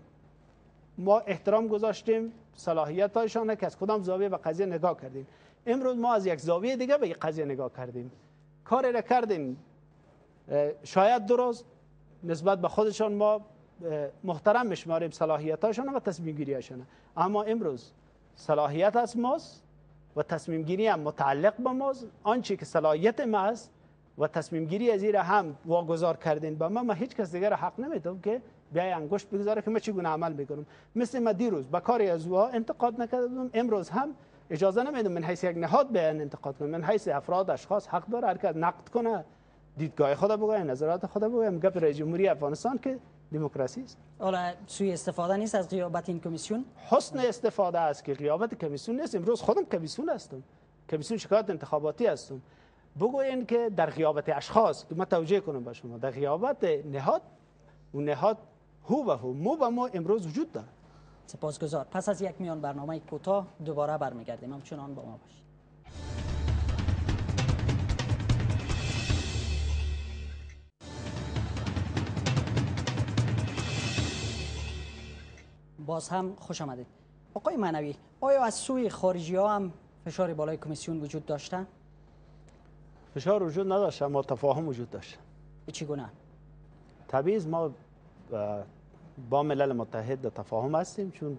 ما احترام گذاشتیم صلاحیت هایشان که از کدام زاویه به قضیه نگاه کردین. امروز ما از یک زاویه دیگه به قضیه نگاه کردیم، کاری را کردین شاید درست نسبت به خودشان ما محترم میشماریم صلاحیت هاشون و تصمیم گیری هاشون، اما امروز صلاحیت از ماست و تصمیم گیری هم متعلق به ماست. آنچه که صلاحیت ما است و تصمیم گیری از این هم واگذار کردین به ما هیچ کس دیگر حق نمیدم که بیای انگشت بگذاره که من چگونه عمل میکنم. مثل ما دیروز با کاری از او انتقاد نکردم، امروز هم اجازه نمیدم من حیث یک نهاد بیان انتقاد کنم. من حیث افراد اشخاص حق داره هر کس نقد کنه، دیدگاه خود بگوید، نظرات خود بگوید. گپ رئیس جمهوری افغانستان که دموکراسی است. حالا سوی استفاده نیست از غیابت این کمیسیون؟ حسن استفاده است که غیابت کمیسیون نیست. امروز خودم کمیسیون هستم، کمیسیون شکایت انتخاباتی هستم. بگوین که در غیابت اشخاص که من توجیه کنم به شما، در غیابت نهاد و نهاد هو به هو مو به مو امروز وجود داره. سپاسگزار. پس از یک میان برنامه کوتاه دوباره برمیگردیم، همچنان با ما باشید. باز هم خوش آمدید. آقای معنوی، آیا از سوی خارجی ها هم فشار بالای کمیسیون وجود داشته؟ فشار وجود نداشت، اما تفاهم وجود داشت. به چگونه؟ طبیعی ما با ملل متحد در تفاهم هستیم، چون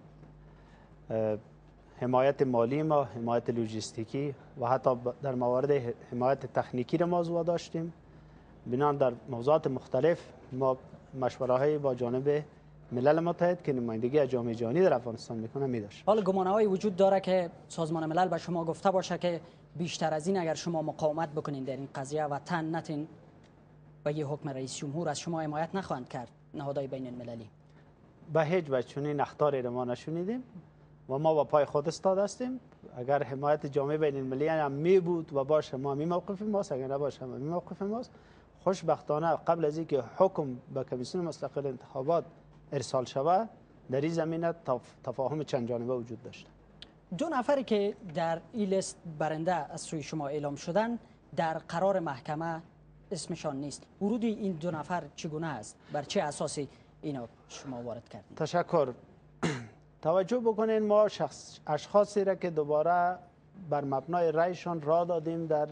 حمایت مالی ما، حمایت لوجستیکی و حتی در موارد حمایت تکنیکی را موضوع داشتیم. بنابراین در موضوعات مختلف ما مشوره‌های با جانب ملل متحد که نمایندگی از جامعه جهانی در افغانستان میکنه می‌داشت. حالا گمانه‌هایی وجود داره که سازمان ملل به شما گفته باشه که بیشتر از این اگر شما مقاومت بکنین در این قضیه و تن نتین و یه حکم رئیس جمهور از شما حمایت نخواهند کرد نهادهای بین المللی؟ به هیچ وجه چنین اخطاری را ما نشنیدیم و ما با پای خود ایستاده هستیم. اگر حمایت جامعه بین المللی هم می بود و باشه ما می موقف ماست، اگر نباشه ما می موقف ماست. خوشبختانه قبل از اینکه حکم به کمیسیون مستقل انتخابات ارسال شود در این زمینه تفاهم چند جانبه وجود داشت. 2 نفری که در این لیست برنده از سوی شما اعلام شدن در قرار محکمه اسمشان نیست. ورود این 2 نفر چگونه است؟ بر چه اساسی اینا شما وارد کردید؟ تشکر. توجه بکنین، ما اشخاصی را که دوباره بر مبنای رأیشان را دادیم در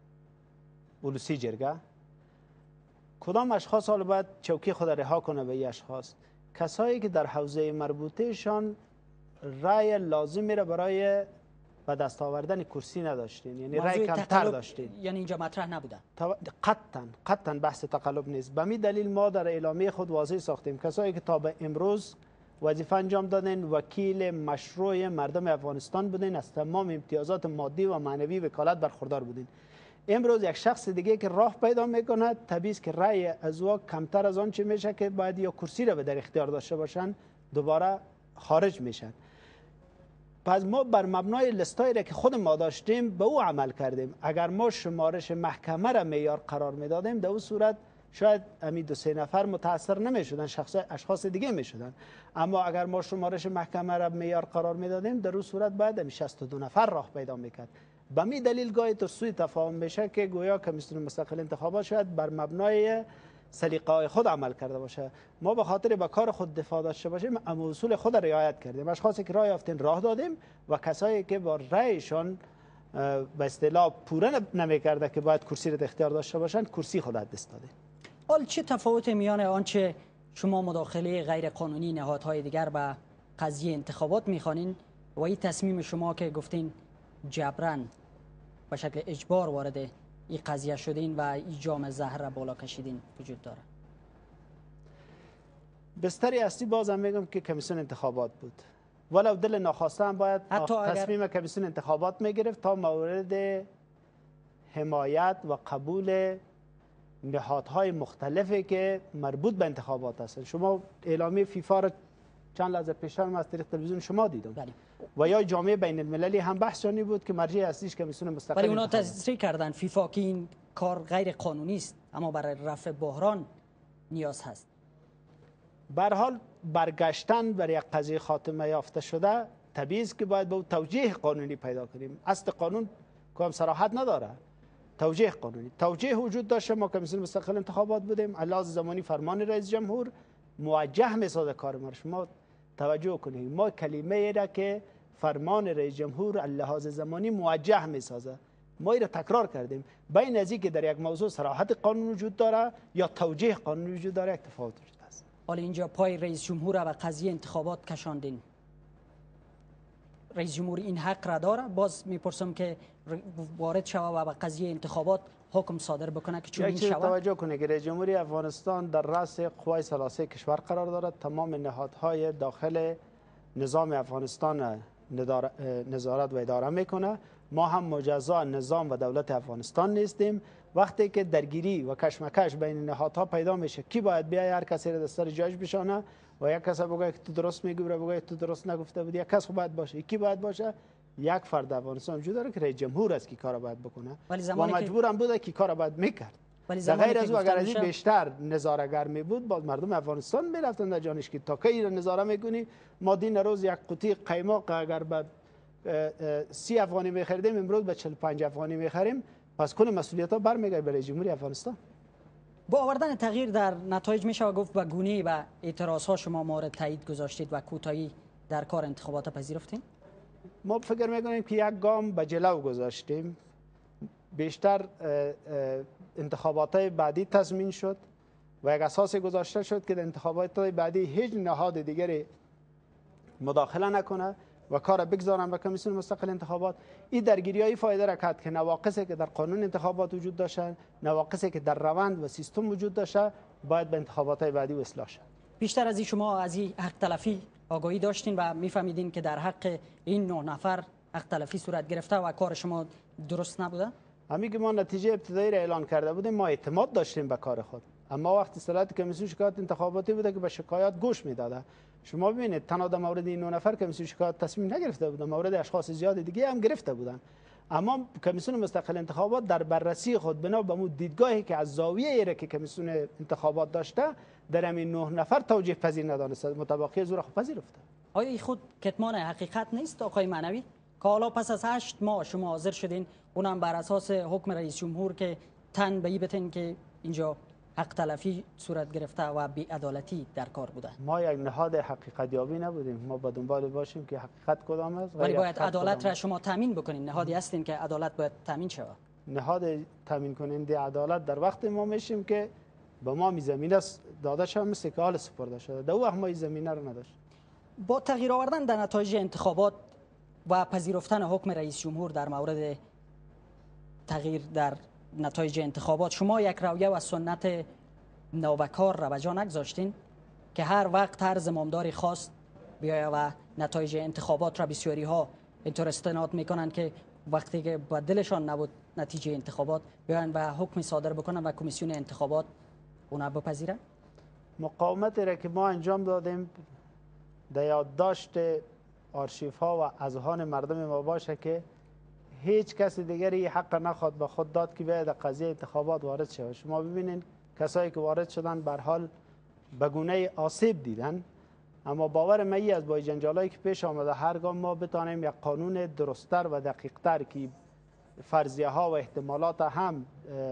اولوسی جرگه، کدام اشخاص حالا باید چوکی خود رها کنه به این اشخاص؟ کسایی که در حوزه مربوطهشان رأی لازمی را برای به دست آوردن کرسی نداشتین، یعنی رأی کمتر داشتین. یعنی اینجا مطرح نبوده؟ قطعا بحث تقلب نیست. به می دلیل ما در اعلامیه خود واضح ساختیم کسایی که تا به امروز وظیفه انجام دادن وکیل مشروع مردم افغانستان بودین، از تمام امتیازات مادی و معنوی وکالت برخوردار بودین. امروز یک شخص دیگه که راه پیدا میکنه، طبیعی است که رأی از او کمتر از آن چه میشه که باید یا کرسی را به در اختیار داشته باشن دوباره خارج میشن. پس ما بر مبنای لستایی را که خود ما داشتیم به او عمل کردیم. اگر ما شمارش محکمه را معیار قرار میدادیم در اون صورت شاید همین 2-3 نفر متاثر نمیشدن، اشخاص دیگه میشدن. اما اگر ما شمارش محکمه را معیار قرار میدادیم در اون صورت بعد همین 62 نفر راه پیدا میکرد. به می دلیل گاهی تا سوی تفاهم بشه که گویا کمیسیون مستقل انتخابات شاید بر مبنای سلیقه‌های خود عمل کرده باشه. ما به خاطر با کار خود دفاع داشته باشیم اما اصول خود رعایت کردیم. اشخاصی که راه یافتن راه دادیم و کسایی که با رأیشان به اصطلاح پوره نمیکرده که باید کرسی را اختیار داشته باشند کرسی خود دست دادیم. حال چه تفاوت میان آنچه شما مداخله غیر قانونی نهادهای دیگر به قضیه انتخابات میخوانین و این تصمیم شما که گفتین جبران به شکل اجبار وارد این قضیه شدین و این جام زهر را بالا کشیدین وجود داره؟ بستری اصلی بازم میگم که کمیسیون انتخابات بود، ولو دل ناخواسته هم باید تصمیم کمیسیون انتخابات میگرفت تا مورد حمایت و قبول نهادهای مختلفی که مربوط به انتخابات هستند. شما اعلامیه فیفا را چند لحظه پیشتر من از طریق تلویزیون شما دیدم. بله. و یا جامعه بین المللی هم بحث جانی بود که مرجع اصلیش کمیسیون مستقل ولی اونا تصریح کردن فیفا که این کار غیر قانونی است اما برای رفع بحران نیاز هست. به هر حال برگشتن بر یک قضیه خاتمه یافته شده طبیعی است که باید به توجیه قانونی پیدا کنیم. اصل قانون کام صراحت نداره. توجیه قانونی توجیه وجود داشته. ما کمیسیون مستقل انتخابات بودیم، علاوه زمانی فرمان رئیس جمهور موجه میسازه کار ما. شما توجه کنید ما کلمه ای را که فرمان رئیس جمهور لحاظ زمانی موجه میسازه ما این را تکرار کردیم. بین از اینکه در یک موضوع صراحت قانون وجود داره یا توجیه قانون وجود داره یک تفاوت وجود است. حالا اینجا پای رئیس جمهور را به قضیه انتخابات کشاندین. رئیس جمهور این حق را داره؟ باز میپرسم که وارد شوه و به قضیه انتخابات حکم صادر بکنه که چون این شوه. توجه کنه که رئیس جمهوری افغانستان در رأس قوای ثلاثه کشور قرار دارد. تمام نهادهای داخل نظام افغانستان نظارت و اداره میکنه. ما هم مجزا نظام و دولت افغانستان نیستیم. وقتی که درگیری و کشمکش بین نهادها پیدا میشه کی باید بیای هر کسی را دستور جایش بشانه و یک کس بگه که تو درست میگی و بگه تو درست نگفته بودی. یک کس باید باشه. کی باید باشه؟ یک فرد افغانستان وجود داره که رئیس جمهور است که کارا باید بکنه و مجبورم بوده که کارا باید میکرد. غیر از او اگر از این بیشتر نظاره‌گر می بود باز مردم افغانستان میرفتن در جانش که تا کی نظاره میکنی. ما دین روز یک قوطی قیماق اگر به 30 افغانی میخریدیم امروز به 45 افغانی میخریم. پس کل مسئولیت ها برمیگرده به رئیس جمهوری افغانستان. با آوردن تغییر در نتایج میشه گفت به گونه‌ای و اعتراض‌ها شما مورد تایید گذاشتید و کوتاهی در کار انتخابات پذیرفتین؟ ما فکر میکنیم که یک گام به جلو گذاشتیم. بیشتر انتخابات بعدی تضمین شد و یک اساس گذاشته شد که در انتخابات بعدی هیچ نهاد دیگری مداخله نکنه و کار بگذارن به کمیسیون مستقل انتخابات. این درگیری‌های فایده را کرد که نواقصی که در قانون انتخابات وجود داشتن، نواقصی که در روند و سیستم وجود داشته، باید به انتخابات بعدی اصلاح شد. بیشتر از این شما از این حق تلفی آگاهی داشتین و میفهمیدین که در حق این 9 نفر حق تلفی صورت گرفته و کار شما درست نبوده؟ همین که ما نتیجه ابتدایی را اعلان کرده بودیم، ما اعتماد داشتیم به کار خود، اما وقتی صلاحیت کمیسیون شکایت انتخاباتی بوده که به شکایات گوش میداده. شما ببینید تنها در مورد این 9 نفر کمیسیون شکایت تصمیم نگرفته بود، مورد اشخاص زیاد دیگه هم گرفته بودن، اما کمیسیون مستقل انتخابات در بررسی خود بنا به دیدگاهی که از زاویه ایره که کمیسیون انتخابات داشته در همین 9 نفر توجیه پذیر ندانست، متباقی زور خود پذیرفته. آیا این خود کتمان حقیقت نیست آقای معنوی که حالا پس از 8 ماه شما حاضر شدین، اونم بر اساس حکم رئیس جمهور که تن به این بتین که اینجا حق تلفی صورت گرفته و بی‌عدالتی در کار بوده؟ ما یک نهاد حقیقت یابی نبودیم، ما با دنبال باشیم که حقیقت کدام است، ولی باید عدالت را شما تامین بکنین. نهادی هستین که عدالت باید تامین شود. نهاد تامین کننده عدالت در وقت ما میشیم که به ما زمینه داده شده، مثل که حال سپرده شده. در وقت ما این زمینه رو نداشت. با تغییر آوردن در نتایج انتخابات و پذیرفتن حکم رئیس جمهور در مورد تغییر در نتایج انتخابات، شما یک رویه و سنت نوبکار را به جا نگذاشتین که هر وقت هر زمامداری خواست بیاید و نتایج انتخابات را بسیاری ها اینطور استناد میکنن که وقتی که با دلشان نبود نتیجه انتخابات بیاین و حکم صادر بکنن و کمیسیون انتخابات اونا بپذیرن؟ مقاومتی را که ما انجام دادیم در یادداشت آرشیف ها و اذهان مردم ما باشه که هیچ کس دیگری حق نخواد به خود داد که بیاید قضیه انتخابات وارد شود. شما ببینید کسایی که وارد شدن به حال به گونه آسیب دیدن، اما باور من از با جنجالایی که پیش آمده هر گام ما بتانیم یک قانون درست‌تر و دقیق‌تر که فرضیه ها و احتمالات هم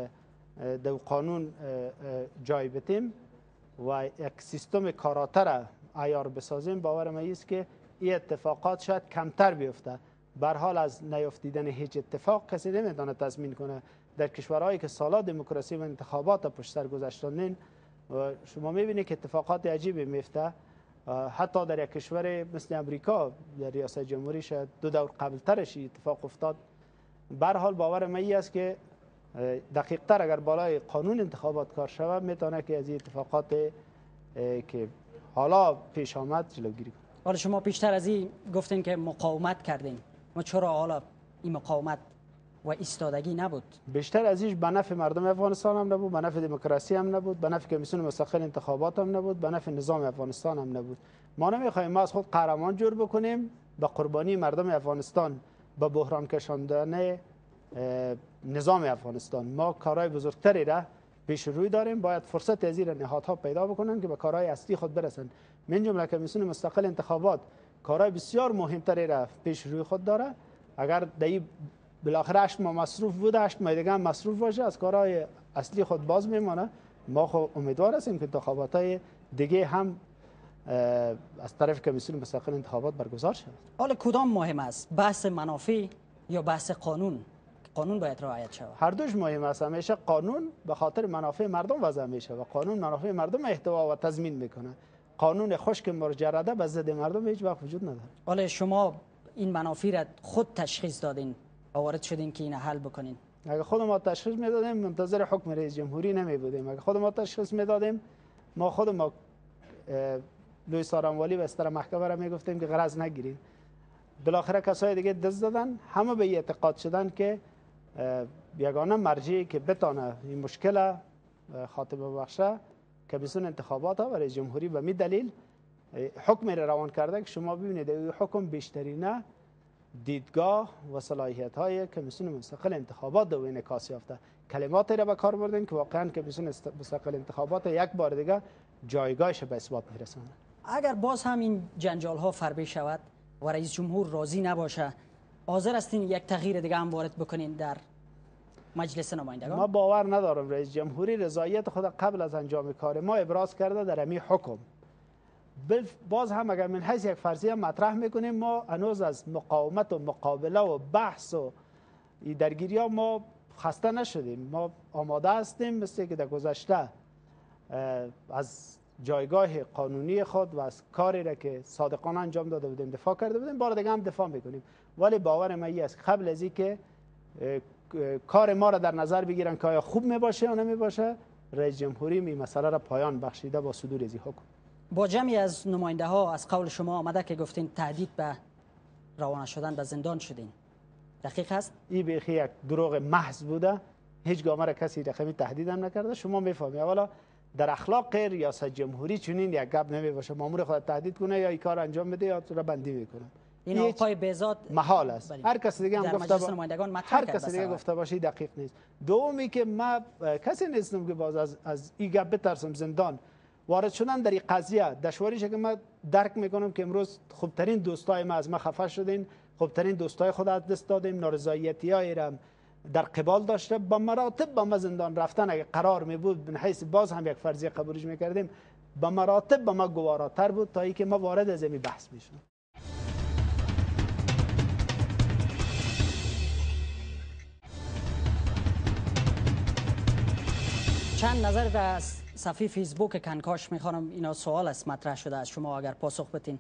در قانون جای بتیم و یک سیستم کاراتر عیار بسازیم، باور من است که این اتفاقات شاید کمتر بیفته. به هر حال از نیافتیدن هیچ اتفاق کسی نمیتونه تضمین کنه. در کشورهایی که سالا دموکراسی و انتخابات پشت سر گذاشتن، شما میبینید که اتفاقات عجیبی میفته. حتی در یک کشور مثل امریکا در ریاست جمهوری شاید 2 دور قبل ترش اتفاق افتاد. به هر حال باور من است که دقیق تر اگر بالای قانون انتخابات کار شود میتونه که از این اتفاقات که حالا پیش آمد جلوگیری کنه. حالا شما پیشتر از این گفتین که مقاومت کردین، ما چرا حالا این مقاومت و ایستادگی نبود؟ بیشتر از این به نفع مردم افغانستان هم نبود، به نفع دموکراسی هم نبود، به نفع کمیسیون مستقل انتخابات هم نبود، به نفع نظام افغانستان هم نبود. ما نمیخوایم ما از خود قهرمان جور بکنیم به قربانی مردم افغانستان، به بحران کشاندن نظام افغانستان. ما کارهای بزرگتری را پیش روی داریم، باید فرصت از این نهادها پیدا بکنن که به کارهای اصلی خود برسن. من جمله کمیسیون مستقل انتخابات کارهای بسیار مهمتری را پیش روی خود داره. اگر در بالاخره 8 ماه مصروف بوده، 8 ماه دیگه هم مصروف باشه، از کارهای اصلی خود باز میمانه. ما خب امیدوار هستیم که انتخابات دیگه هم از طرف کمیسیون مستقل انتخابات برگزار شود. حالا کدام مهم است؟ بحث منافع یا بحث قانون؟ قانون باید رعایت شود. هر دوش مهم است. همیشه قانون به خاطر منافع مردم وضع میشه و قانون منافع مردم احتوا و تضمین میکنه. قانون خشک مجرده به ضد مردم هیچ وقت وجود نداره. حالا شما این منافع را خود تشخیص دادین و وارد شدین که این حل بکنین. اگه خود ما تشخیص میدادیم منتظر حکم رئیس جمهوری نمی بودیم. اگه خود ما تشخیص میدادیم ما خود ما لوی سارانوالی و استر محکمه را میگفتیم که غرض نگیرید. بالاخره کسای دیگه دست دادن، همه به اعتقاد شدن که یگانه مرجعی که بتونه این مشکل خاتمه بخشه کمیسیون انتخابات و رئیس جمهوری به می دلیل حکم را روان کرده که شما ببینید این حکم بیشترینه دیدگاه و صلاحیت های کمیسیون مستقل انتخابات دو انعکاس یافته. کلماتی را به کار بردن که واقعا کمیسیون مستقل انتخابات یک بار دیگه جایگاهش به اثبات میرسونه. اگر باز هم این جنجال ها فربه شود و رئیس جمهور راضی نباشه، حاضر هستین یک تغییر دیگه هم وارد بکنین در مجلس نمایندگان؟ ما باور ندارم رئیس جمهوری رضایت خود قبل از انجام کار ما ابراز کرده در همین حکم. باز هم اگر من حیث یک فرضیه مطرح میکنیم، ما هنوز از مقاومت و مقابله و بحث و درگیری ها ما خسته نشدیم. ما آماده هستیم، مثل که در گذشته از جایگاه قانونی خود و از کاری را که صادقانه انجام داده بودیم دفاع کرده بودیم، بار دیگه هم دفاع میکنیم. ولی باور من است قبل از اینکه کار ما را در نظر بگیرن که آیا خوب میباشه یا نمیباشه، رئیس جمهوری این مسئله را پایان بخشیده با صدور از این حکم. با جمعی از نماینده ها از قول شما آمده که گفتین تهدید به روانه شدن به زندان شدین، دقیق است؟ این بیخی یک دروغ محض بوده. هیچ گاه را کسی رقمی تهدید هم نکرده. شما میفهمید اولا در اخلاق ریاست جمهوری چنین یک گپ نمی باشه مامور خود تهدید کنه یا این کار انجام بده یا را بندی میکنه. این آقای بهزاد محال است. هر کس دیگه هم گفته باشه دقیق نیست. دومی که ما کسی نیستم که باز از این گپ بترسم. زندان وارد شدن در این قضیه دشواریشه که ما درک میکنم که امروز خوبترین دوستای ما از ما خفه شدین، خوبترین دوستای خود از دست دادیم، نارضایتی‌هایی را در قبال داشته. با مراتب با ما زندان رفتن اگه قرار می بود به حیث باز هم یک فرضیه قبولش میکردیم، با مراتب با ما گواراتر بود تا اینکه ما وارد از این بحث میشیم. چند نظر در صفحه فیسبوک کنکاش میخوانم. اینا سوال است مطرح شده از شما اگر پاسخ بتین.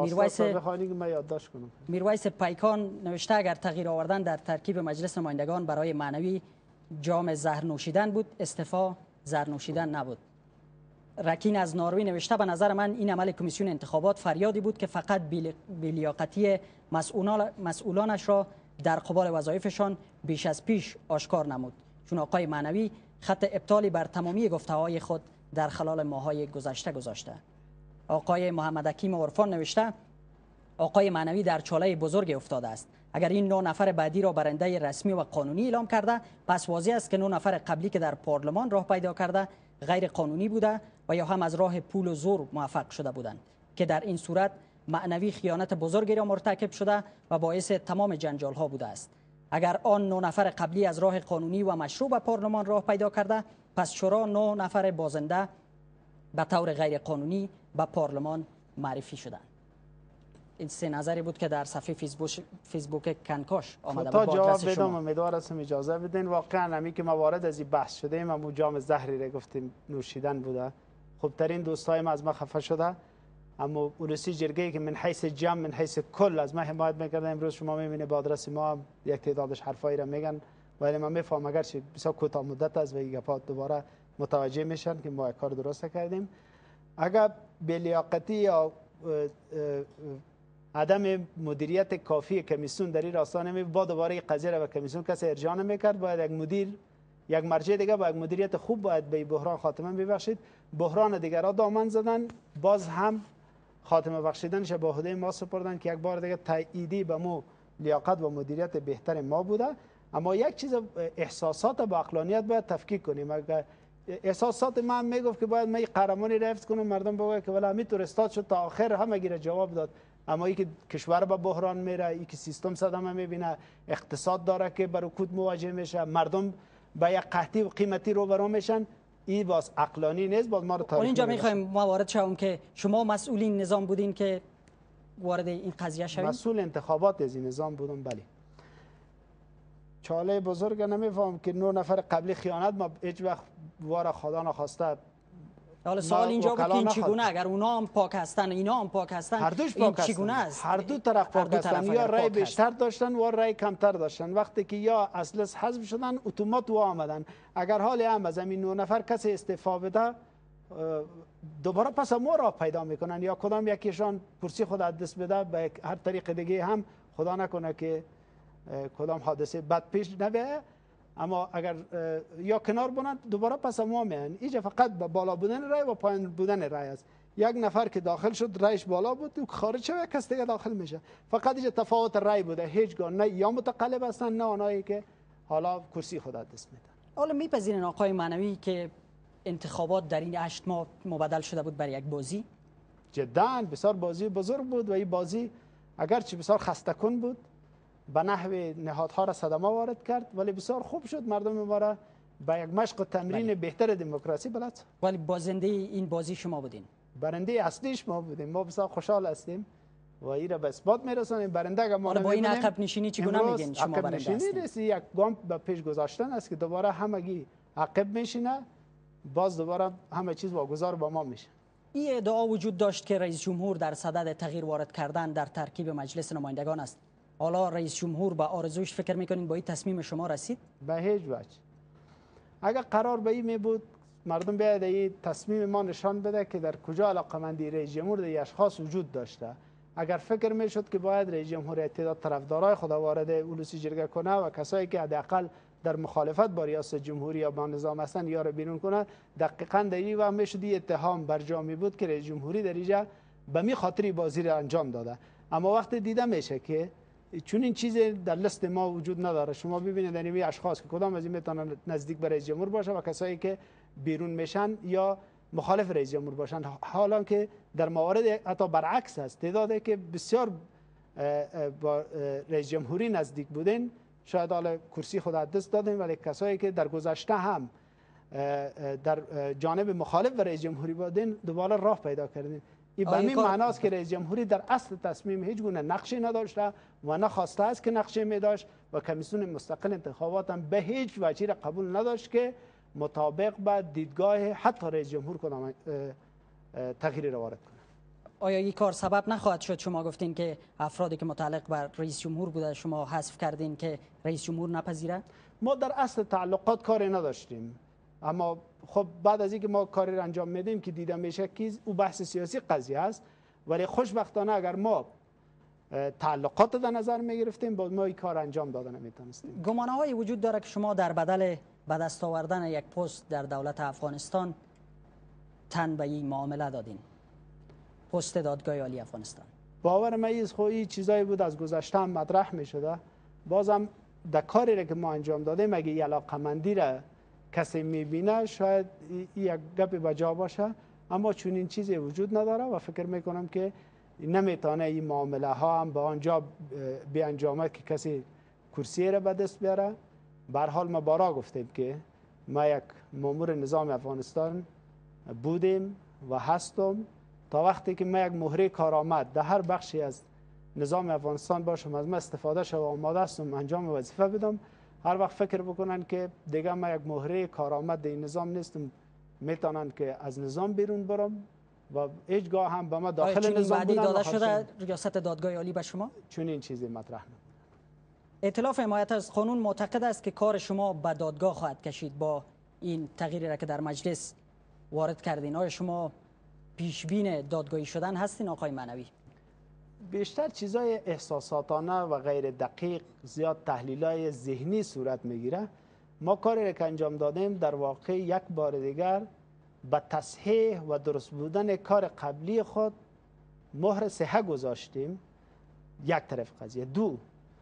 میرویس پیکان نوشته اگر تغییر آوردن در ترکیب مجلس نمایندگان برای معنوی جام زهر نوشیدن بود، استعفا زهر نوشیدن نبود. رکین از ناروی نوشته به نظر من این عمل کمیسیون انتخابات فریادی بود که فقط بی‌لیاقتی مسئولانش را در قبال وظایفشان بیش از پیش آشکار نمود، چون آقای معنوی خط ابطالی بر تمامی گفته‌های خود در خلال ماه‌های گذشته گذاشته. آقای محمد حکیم عرفان نوشته آقای معنوی در چاله بزرگ افتاده است. اگر این 9 نفر بعدی را برنده رسمی و قانونی اعلام کرده، پس واضح است که 9 نفر قبلی که در پارلمان راه پیدا کرده غیر قانونی بوده و یا هم از راه پول و زور موفق شده بودند که در این صورت معنوی خیانت بزرگی را مرتکب شده و باعث تمام جنجال ها بوده است. اگر آن 9 نفر قبلی از راه قانونی و مشروع به پارلمان راه پیدا کرده، پس چرا 9 نفر بازنده به طور غیر قانونی به پارلمان معرفی شدند؟ این 3 نظری بود که در صفحه فیسبوک کنکاش آمده بود. تا جواب بدم امیدوار هستم اجازه بدین. واقعا همین که ما وارد از این بحث شدیم، ما جام زهری را گفتیم نوشیدن بوده. خوبترین دوستای ما از ما خفه شده، اما اولسی جرگه‌ای که من حیث جمع من حیث کل از ما حمایت می‌کرد، امروز شما می‌بینید با آدرس ما یک تعدادش حرفایی را میگن، ولی من میفهمم اگر چه بسیار کوتاه مدت است و این گپا دوباره متوجه میشن که ما کار درست کردیم. اگر بی‌لیاقتی یا عدم مدیریت کافی کمیسیون در این راستا نمی با دوباره قضیه را به کمیسیون کسی ارجاع نمی‌کرد، باید یک مدیر یک مرجع دیگه با یک مدیریت خوب باید به بحران خاتمه ببخشید. بحران دیگرها دامن زدن، باز هم خاتمه بخشیدنش به عهده ما سپردن که یک بار دیگه تاییدی به مو لیاقت و مدیریت بهتر ما بوده. اما یک چیز احساسات با عقلانیت باید تفکیک کنیم. اگر احساسات من میگفت که باید من قهرمانی را حفظ کنم، مردم بگه که ولی همین طور استاد شد تا آخر همه گیره جواب داد. اما ای که کشور به بحران میره، ای که سیستم صدمه میبینه، اقتصاد داره که با رکود مواجه میشه، مردم به یک قحطی و قیمتی روبرو میشن، این باز عقلانی نیست. باز ما رو تاریخ اینجا میخوایم ما وارد شوم که شما مسئولین نظام بودین که وارد این قضیه شوید. مسئول انتخابات از این نظام بودم. بله، چاله بزرگ نمیفهم که 9 نفر قبلی خیانت ما هیچ وقت واره خدا نخواسته. حالا سوال اینجا بود که این چگونه، اگر اونا هم پاک هستن اینا هم پاک هستن، هر دوش پاک هستن، چگونه است؟ هر دو طرف پاک هستن، یا رای بیشتر داشتن و رای کمتر داشتن. وقتی که یا اصل حذف شدن اتومات و آمدن، اگر حال هم از همین 9 نفر کسی استعفا بده دوباره پس ما را پیدا میکنن، یا کدام یکیشان کرسی خود از دست بده به هر طریق دیگه هم خدا نکنه که کدام حادثه بد پیش نبه. اما اگر یا کنار بونن دوباره پس ما میان. اینجا فقط با بالا بودن رای و پایین بودن رای است. یک نفر که داخل شد رایش بالا بود و خارج شد کس دیگه داخل میشه. فقط اینجا تفاوت رای بوده، هیچگاه نه یا متقلب هستن نه اونایی که حالا کرسی خود از دست میدن. حالا میپذیرن آقای معنوی که انتخابات در این 8 ماه مبدل شده بود بر یک بازی؟ جدا بسیار بازی بزرگ بود و این بازی اگرچه بسیار خسته کن بود، به نحو نهادها را صدمه وارد کرد، ولی بسیار خوب شد مردم ما را به یک مشق و تمرین بهتر دموکراسی بلد. ولی بازنده این بازی شما بودین، برنده اصلیش ما بودیم. ما بسیار خوشحال هستیم و این را به اثبات میرسانیم. برنده اگر ما با این عقب نشینی چگونه میگین شما برنده هستین؟ نیست، یک گام به پیش گذاشتن است که دوباره همگی عقب میشینه، باز دوباره همه چیز واگذار با ما میشه. این ادعا وجود داشت که رئیس جمهور در صدد تغییر وارد کردن در ترکیب مجلس نمایندگان است. حالا رئیس جمهور به آرزوش فکر میکنین با این تصمیم شما رسید؟ به هیچ وجه. اگر قرار به این می بود مردم بیاید این تصمیم ما نشان بده که در کجا علاقمندی رئیس جمهور در اشخاص وجود داشته. اگر فکر میشد که باید رئیس جمهور تعداد طرفدارای خود وارد اولوسی جرگه کنه و کسایی که حداقل در مخالفت با ریاست جمهوری یا با نظام هستند یا را بیرون کنه، دقیقاً در این وقت میشد اتهام برجا می بود که رئیس جمهوری در اینجا به می خاطر بازی را انجام داده. اما وقتی دیده میشه که چون این چیز در لیست ما وجود نداره، شما ببینید در این اشخاص که کدام از این میتونن نزدیک به رئیس جمهور باشه و کسایی که بیرون میشن یا مخالف رئیس جمهور باشن، حالا که در موارد حتی برعکس است، تعدادی که بسیار با رئیس جمهوری نزدیک بودن شاید حالا کرسی خود دست دادن، ولی کسایی که در گذشته هم در جانب مخالف و رئیس جمهوری بودن دوباره راه پیدا کردن. این به این معناست که رئیس جمهوری در اصل تصمیم هیچ گونه نقشی نداشته و نخواسته است که نقشی می داشت و کمیسیون مستقل انتخابات هم به هیچ وجه را قبول نداشت که مطابق با دیدگاه حتی رئیس جمهور کدام تغییری را وارد کنه. آیا این کار سبب نخواهد شد؟ شما گفتین که افرادی که متعلق به رئیس جمهور بوده شما حذف کردین که رئیس جمهور نپذیره؟ ما در اصل تعلقات کاری نداشتیم، اما خب بعد از اینکه ما کاری را انجام میدیم که دیده میشه که او بحث سیاسی قضیه است، ولی خوشبختانه اگر ما تعلقات در نظر میگرفتیم با ما این کار انجام داده نمیتونستیم. گمانه های وجود داره که شما در بدل به دست آوردن یک پست در دولت افغانستان تن به این معامله دادین، پست دادگاه عالی افغانستان. باور من این خویی چیزایی بود از گذشته هم مطرح می شده، بازم در کاری را که ما انجام دادیم اگه علاقمندی را کسی میبینه شاید یک گپ بجا باشه، اما چون این چیزی وجود نداره و فکر میکنم که نمیتونه این معامله ها هم به آنجا بیانجامد که کسی کرسی را به دست بیاره. به هر حال ما بارا گفتیم که ما یک مامور نظام افغانستان بودیم و هستم تا وقتی که ما یک مهره کارآمد در هر بخشی از نظام افغانستان باشم از ما استفاده شد و آماده هستم انجام وظیفه بدم. هر وقت فکر بکنن که دیگه ما یک مهره کارآمد در این نظام نیستم، میتونن که از نظام بیرون برم و هیچگاه هم به ما داخل نظام بودن. داده شده ریاست دادگاه عالی به شما؟ چون این چیزی مطرح نبود. ائتلاف حمایت از قانون معتقد است که کار شما به دادگاه خواهد کشید با این تغییری را که در مجلس وارد کردین. آیا شما پیش بین دادگاهی شدن هستین آقای معنوی؟ بیشتر چیزای احساساتانه و غیر دقیق، زیاد تحلیلای ذهنی صورت میگیره. ما کاری را که انجام دادیم در واقع یک بار دیگر به تصحیح و درست بودن کار قبلی خود مهر صحه گذاشتیم. یک طرف قضیه. دو،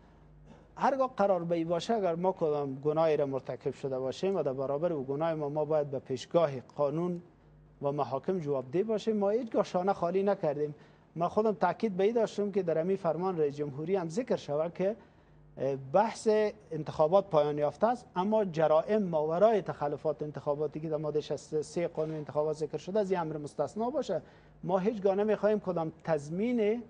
هرگاه قرار به باشه اگر ما کدام گناهی را مرتکب شده باشیم و در برابر او گناه ما باید به پیشگاه قانون و محاکم جوابدهی باشیم، ما هیچگاه شانه خالی نکردیم. ما خودم تاکید به این داشتم که در همین فرمان رئیس جمهوری هم ذکر شود که بحث انتخابات پایان یافته است، اما جرائم ماورای تخلفات انتخاباتی که در ماده 63 قانون انتخابات ذکر شده از این امر مستثنا باشه. ما هیچگاه نمیخواهیم کدام تضمین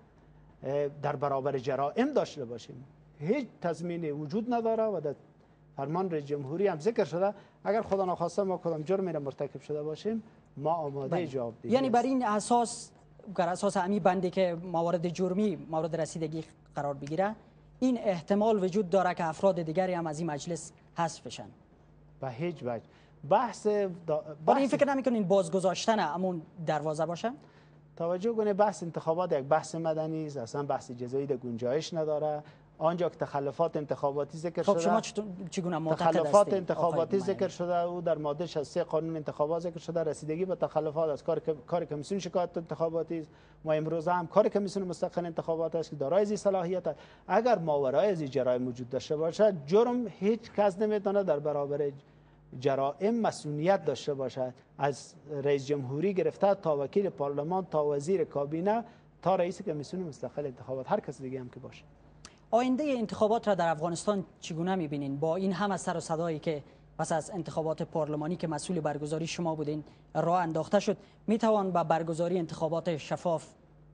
در برابر جرائم داشته باشیم. هیچ تضمینی وجود نداره و در فرمان رئیس جمهوری هم ذکر شده اگر خدا نخواسته ما کدام جرمی را مرتکب شده باشیم ما آماده جوابدهی. یعنی بر این اساس بر اساس همین بندی که موارد جرمی مورد رسیدگی قرار بگیره این احتمال وجود داره که افراد دیگری هم از این مجلس حذف بشن؟ به هیچ وجه. بحث این فکر نمی‌کنین بازگذاشتن همون دروازه باشه؟ توجه کنید بحث انتخابات یک بحث مدنی است، اصلا بحث جزایی در گنجایش نداره. آنجا که تخلفات انتخاباتی ذکر شده، شما چگونه معتقد هستید؟ تخلفات انتخاباتی ذکر شده او در ماده 63 قانون انتخابات ذکر شده. رسیدگی به تخلفات از کار کمیسیون شکایت انتخاباتی است و امروز هم کار کمیسیون مستقل انتخابات است که دارای از صلاحیت است. اگر ماورای از جرایم وجود داشته باشه جرم هیچ کس نمیتونه در برابر جرائم مسئولیت داشته باشد، از رئیس جمهوری گرفته تا وکیل پارلمان تا وزیر کابینه تا رئیس کمیسیون مستقل انتخابات هر کس دیگه هم که باشه. آینده انتخابات را در افغانستان چگونه می‌بینین با این همه سر و صدایی که پس از انتخابات پارلمانی که مسئول برگزاری شما بودین راه انداخته شد؟ میتوان با برگزاری انتخابات شفاف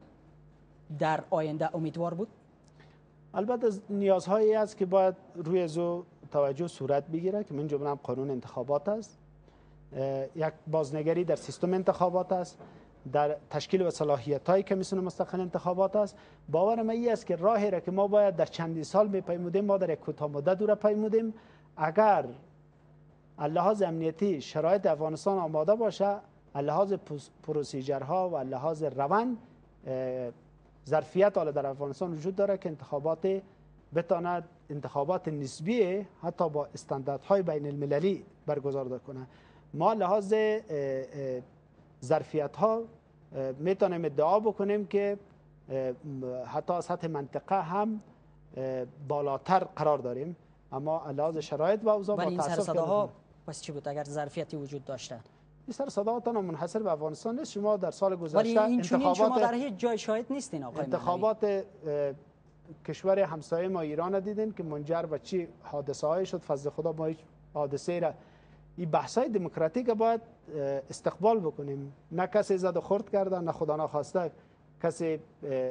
در آینده امیدوار بود؟ البته نیازهایی است که باید روی زو توجه صورت بگیره که من جمله قانون انتخابات است، یک بازنگری در سیستم انتخابات است، در تشکیل و صلاحیت های کمیسیون مستقل انتخابات است. باور من این است که راهی را که ما باید در چندین سال میپیمودیم ما در یک کوتاه مدت دور پیمودیم. اگر لحاظ امنیتی شرایط افغانستان آماده باشه، لحاظ پروسیجرها و لحاظ روند ظرفیت حالا در افغانستان وجود داره که انتخابات بتواند انتخابات نسبی حتی با استانداردهای بین المللی برگزار کنه. ما لحاظ ظرفیت ها میتونیم ادعا بکنیم که حتی سطح منطقه هم بالاتر قرار داریم، اما لحاظ شرایط و اوضاع با این تاسف سرصداها پس چی بود اگر ظرفیتی وجود داشته؟ این سرصداها تنها منحصر به افغانستان نیست. شما در سال گذشته ولی این شما در هیچ جای شاهد نیستین آقای انتخابات کشور همسایه ما ایران دیدین که منجر به چی حادثه های شد. فضل خدا ما هیچ حادثه را این بحث‌های دموکراتیک باید استقبال بکنیم، نه کسی زد و خورد کرده، نه خدا نخواسته کسی.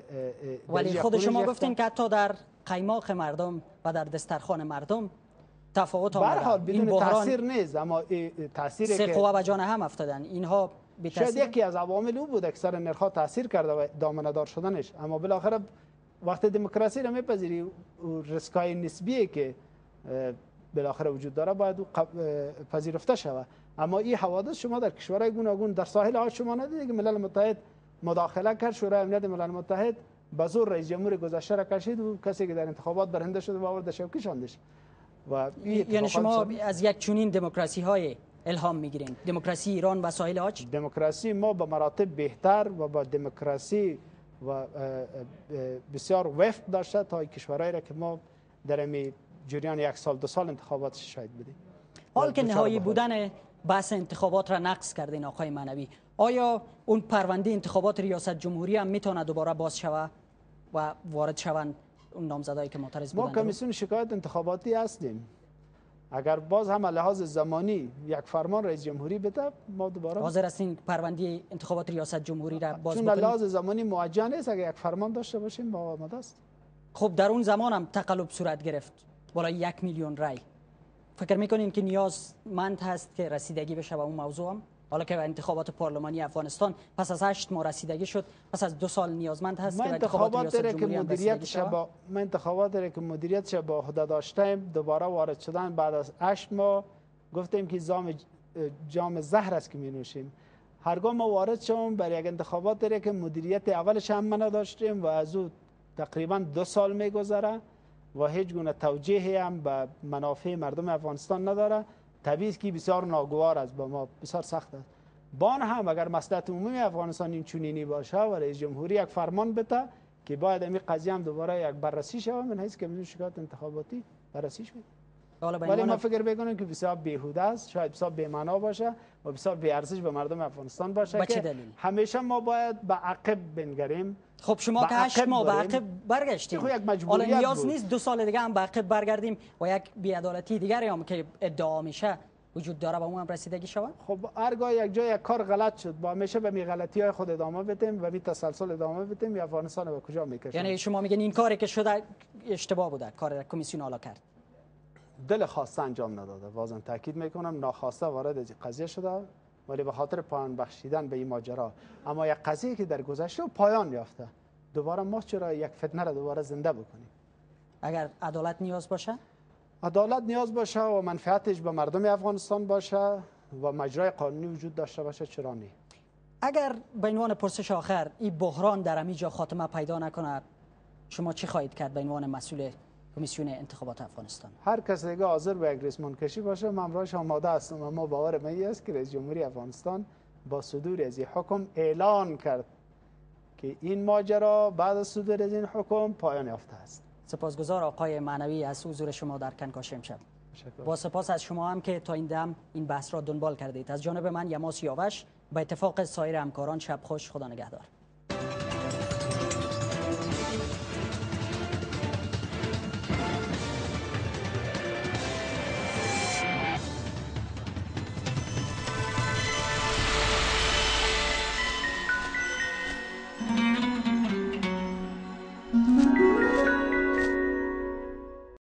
ولی خود شما گفتین که حتی در قیماق مردم و در دسترخوان مردم تفاوت آمده. به هر حال بدون تاثیر نیست، اما تاثیری که قوا به جان هم افتادن اینها بی تاثیر. شاید یکی از عوامل او بود که سر نرخ‌ها تاثیر کرده و دامنه‌دار شدنش، اما بالاخره وقت دموکراسی را میپذیری ریسک‌های نسبی که بالاخره وجود داره باید پذیرفته شود. اما این حوادث شما در کشورهای گوناگون در ساحل ها شما ندیدید که ملل متحد مداخله کرد، شورای امنیت ملل متحد به زور رئیس جمهور گذشته را کشید و کسی که در انتخابات برنده شد و آورد شوکی شاندش. و یعنی شما از یک چنین دموکراسی های الهام میگیرین؟ دموکراسی ایران و ساحل ها؟ دموکراسی ما به مراتب بهتر و با دموکراسی و بسیار وفق داشته تا کشورهایی را که ما در می جریان یک سال دو سال انتخابات شاهد بودیم. حال که نهایی بودن بحث انتخابات را نقض کردین آقای معنوی، آیا اون پرونده انتخابات ریاست جمهوری هم میتونه دوباره باز شود و وارد شوند اون نامزدایی که معترض بودند؟ ما کمیسیون شکایت انتخاباتی هستیم. اگر باز هم لحاظ زمانی یک فرمان رئیس جمهوری بده ما دوباره حاضر هستین پرونده انتخابات ریاست جمهوری را باز بکنیم. چون لحاظ زمانی موجه نیست، اگر یک فرمان داشته باشیم ما آماده است. خب در اون زمان هم تقلب صورت گرفت بالای 1 میلیون رای. فکر میکنین که نیازمند هست که رسیدگی بشه به اون موضوع هم؟ حالا که انتخابات پارلمانی افغانستان پس از 8 ماه رسیدگی شد، پس از 2 سال نیازمند هست که انتخابات ریاست جمهوری هم رسیدگی شود؟ ما انتخابات را که مدیریتش با عهده داشتیم دوباره وارد شدن بعد از 8 ماه گفتیم که جام زهر است که می نوشیم. هرگاه ما وارد شدیم برای یک انتخابات را که مدیریت اولش هم نداشتیم و از او تقریبا 2 سال میگذره و هیچ گونه توجیهی هم به منافع مردم افغانستان نداره، طبیعی است که بسیار ناگوار است، با ما بسیار سخت است. بان هم اگر مصلحت عمومی افغانستان این چنینی باشه و رئیس جمهوری یک فرمان بده که باید این قضیه هم دوباره یک بررسی شود، من حس که شکایت انتخاباتی بررسی شود. ولی ما فکر میکنیم که بسیار بیهوده است، شاید بسیار بی‌معنا باشه و بسیار بی‌ارزش به مردم افغانستان باشه که همیشه ما باید به عقب بنگریم. خب شما که 8 ماه به عقب برگشتیم، حالا نیاز نیست 2 سال دیگه هم به عقب برگردیم و یک بی‌عدالتی دیگری هم که ادعا میشه وجود داره با اون هم رسیدگی شود؟ خب هرگاه یک جای یک کار غلط شد با همیشه به می غلطی های خود ادامه بدیم و بی تسلسل ادامه بدیم یا افغانستان به کجا میکشیم؟ یعنی شما میگین این کاری که شده اشتباه بوده، کار کمیسیون اعلی کرد؟ دل خواسته انجام نداده، بازم تاکید میکنم ناخواسته وارد از قضیه شده، ولی به خاطر پایان بخشیدن به این ماجرا. اما یک قضیه که در گذشته پایان یافته، دوباره ما چرا یک فتنه را دوباره زنده بکنیم؟ اگر عدالت نیاز باشه؟ عدالت نیاز باشه و منفعتش به مردم افغانستان باشه و مجرای قانونی وجود داشته باشه، چرا نه؟ اگر به عنوان پرسش آخر این بحران در همینجا خاتمه پیدا نکنه، شما چی خواهید کرد به عنوان مسئول کمیسیون انتخابات افغانستان؟ هر کس دیگه حاضر به یک ریسمان کشی باشه، من امروز آماده هستم. اما باور من است که رئیس جمهوری افغانستان با صدور از این حکم اعلان کرد که این ماجرا بعد از صدور از این حکم پایان یافته است. سپاسگزار آقای معنوی از حضور شما در کنکاش امشب. با سپاس از شما هم که تا این دم این بحث را دنبال کردید. از جانب من یماس یاوش به اتفاق سایر همکاران شب خوش، خدا نگهدار.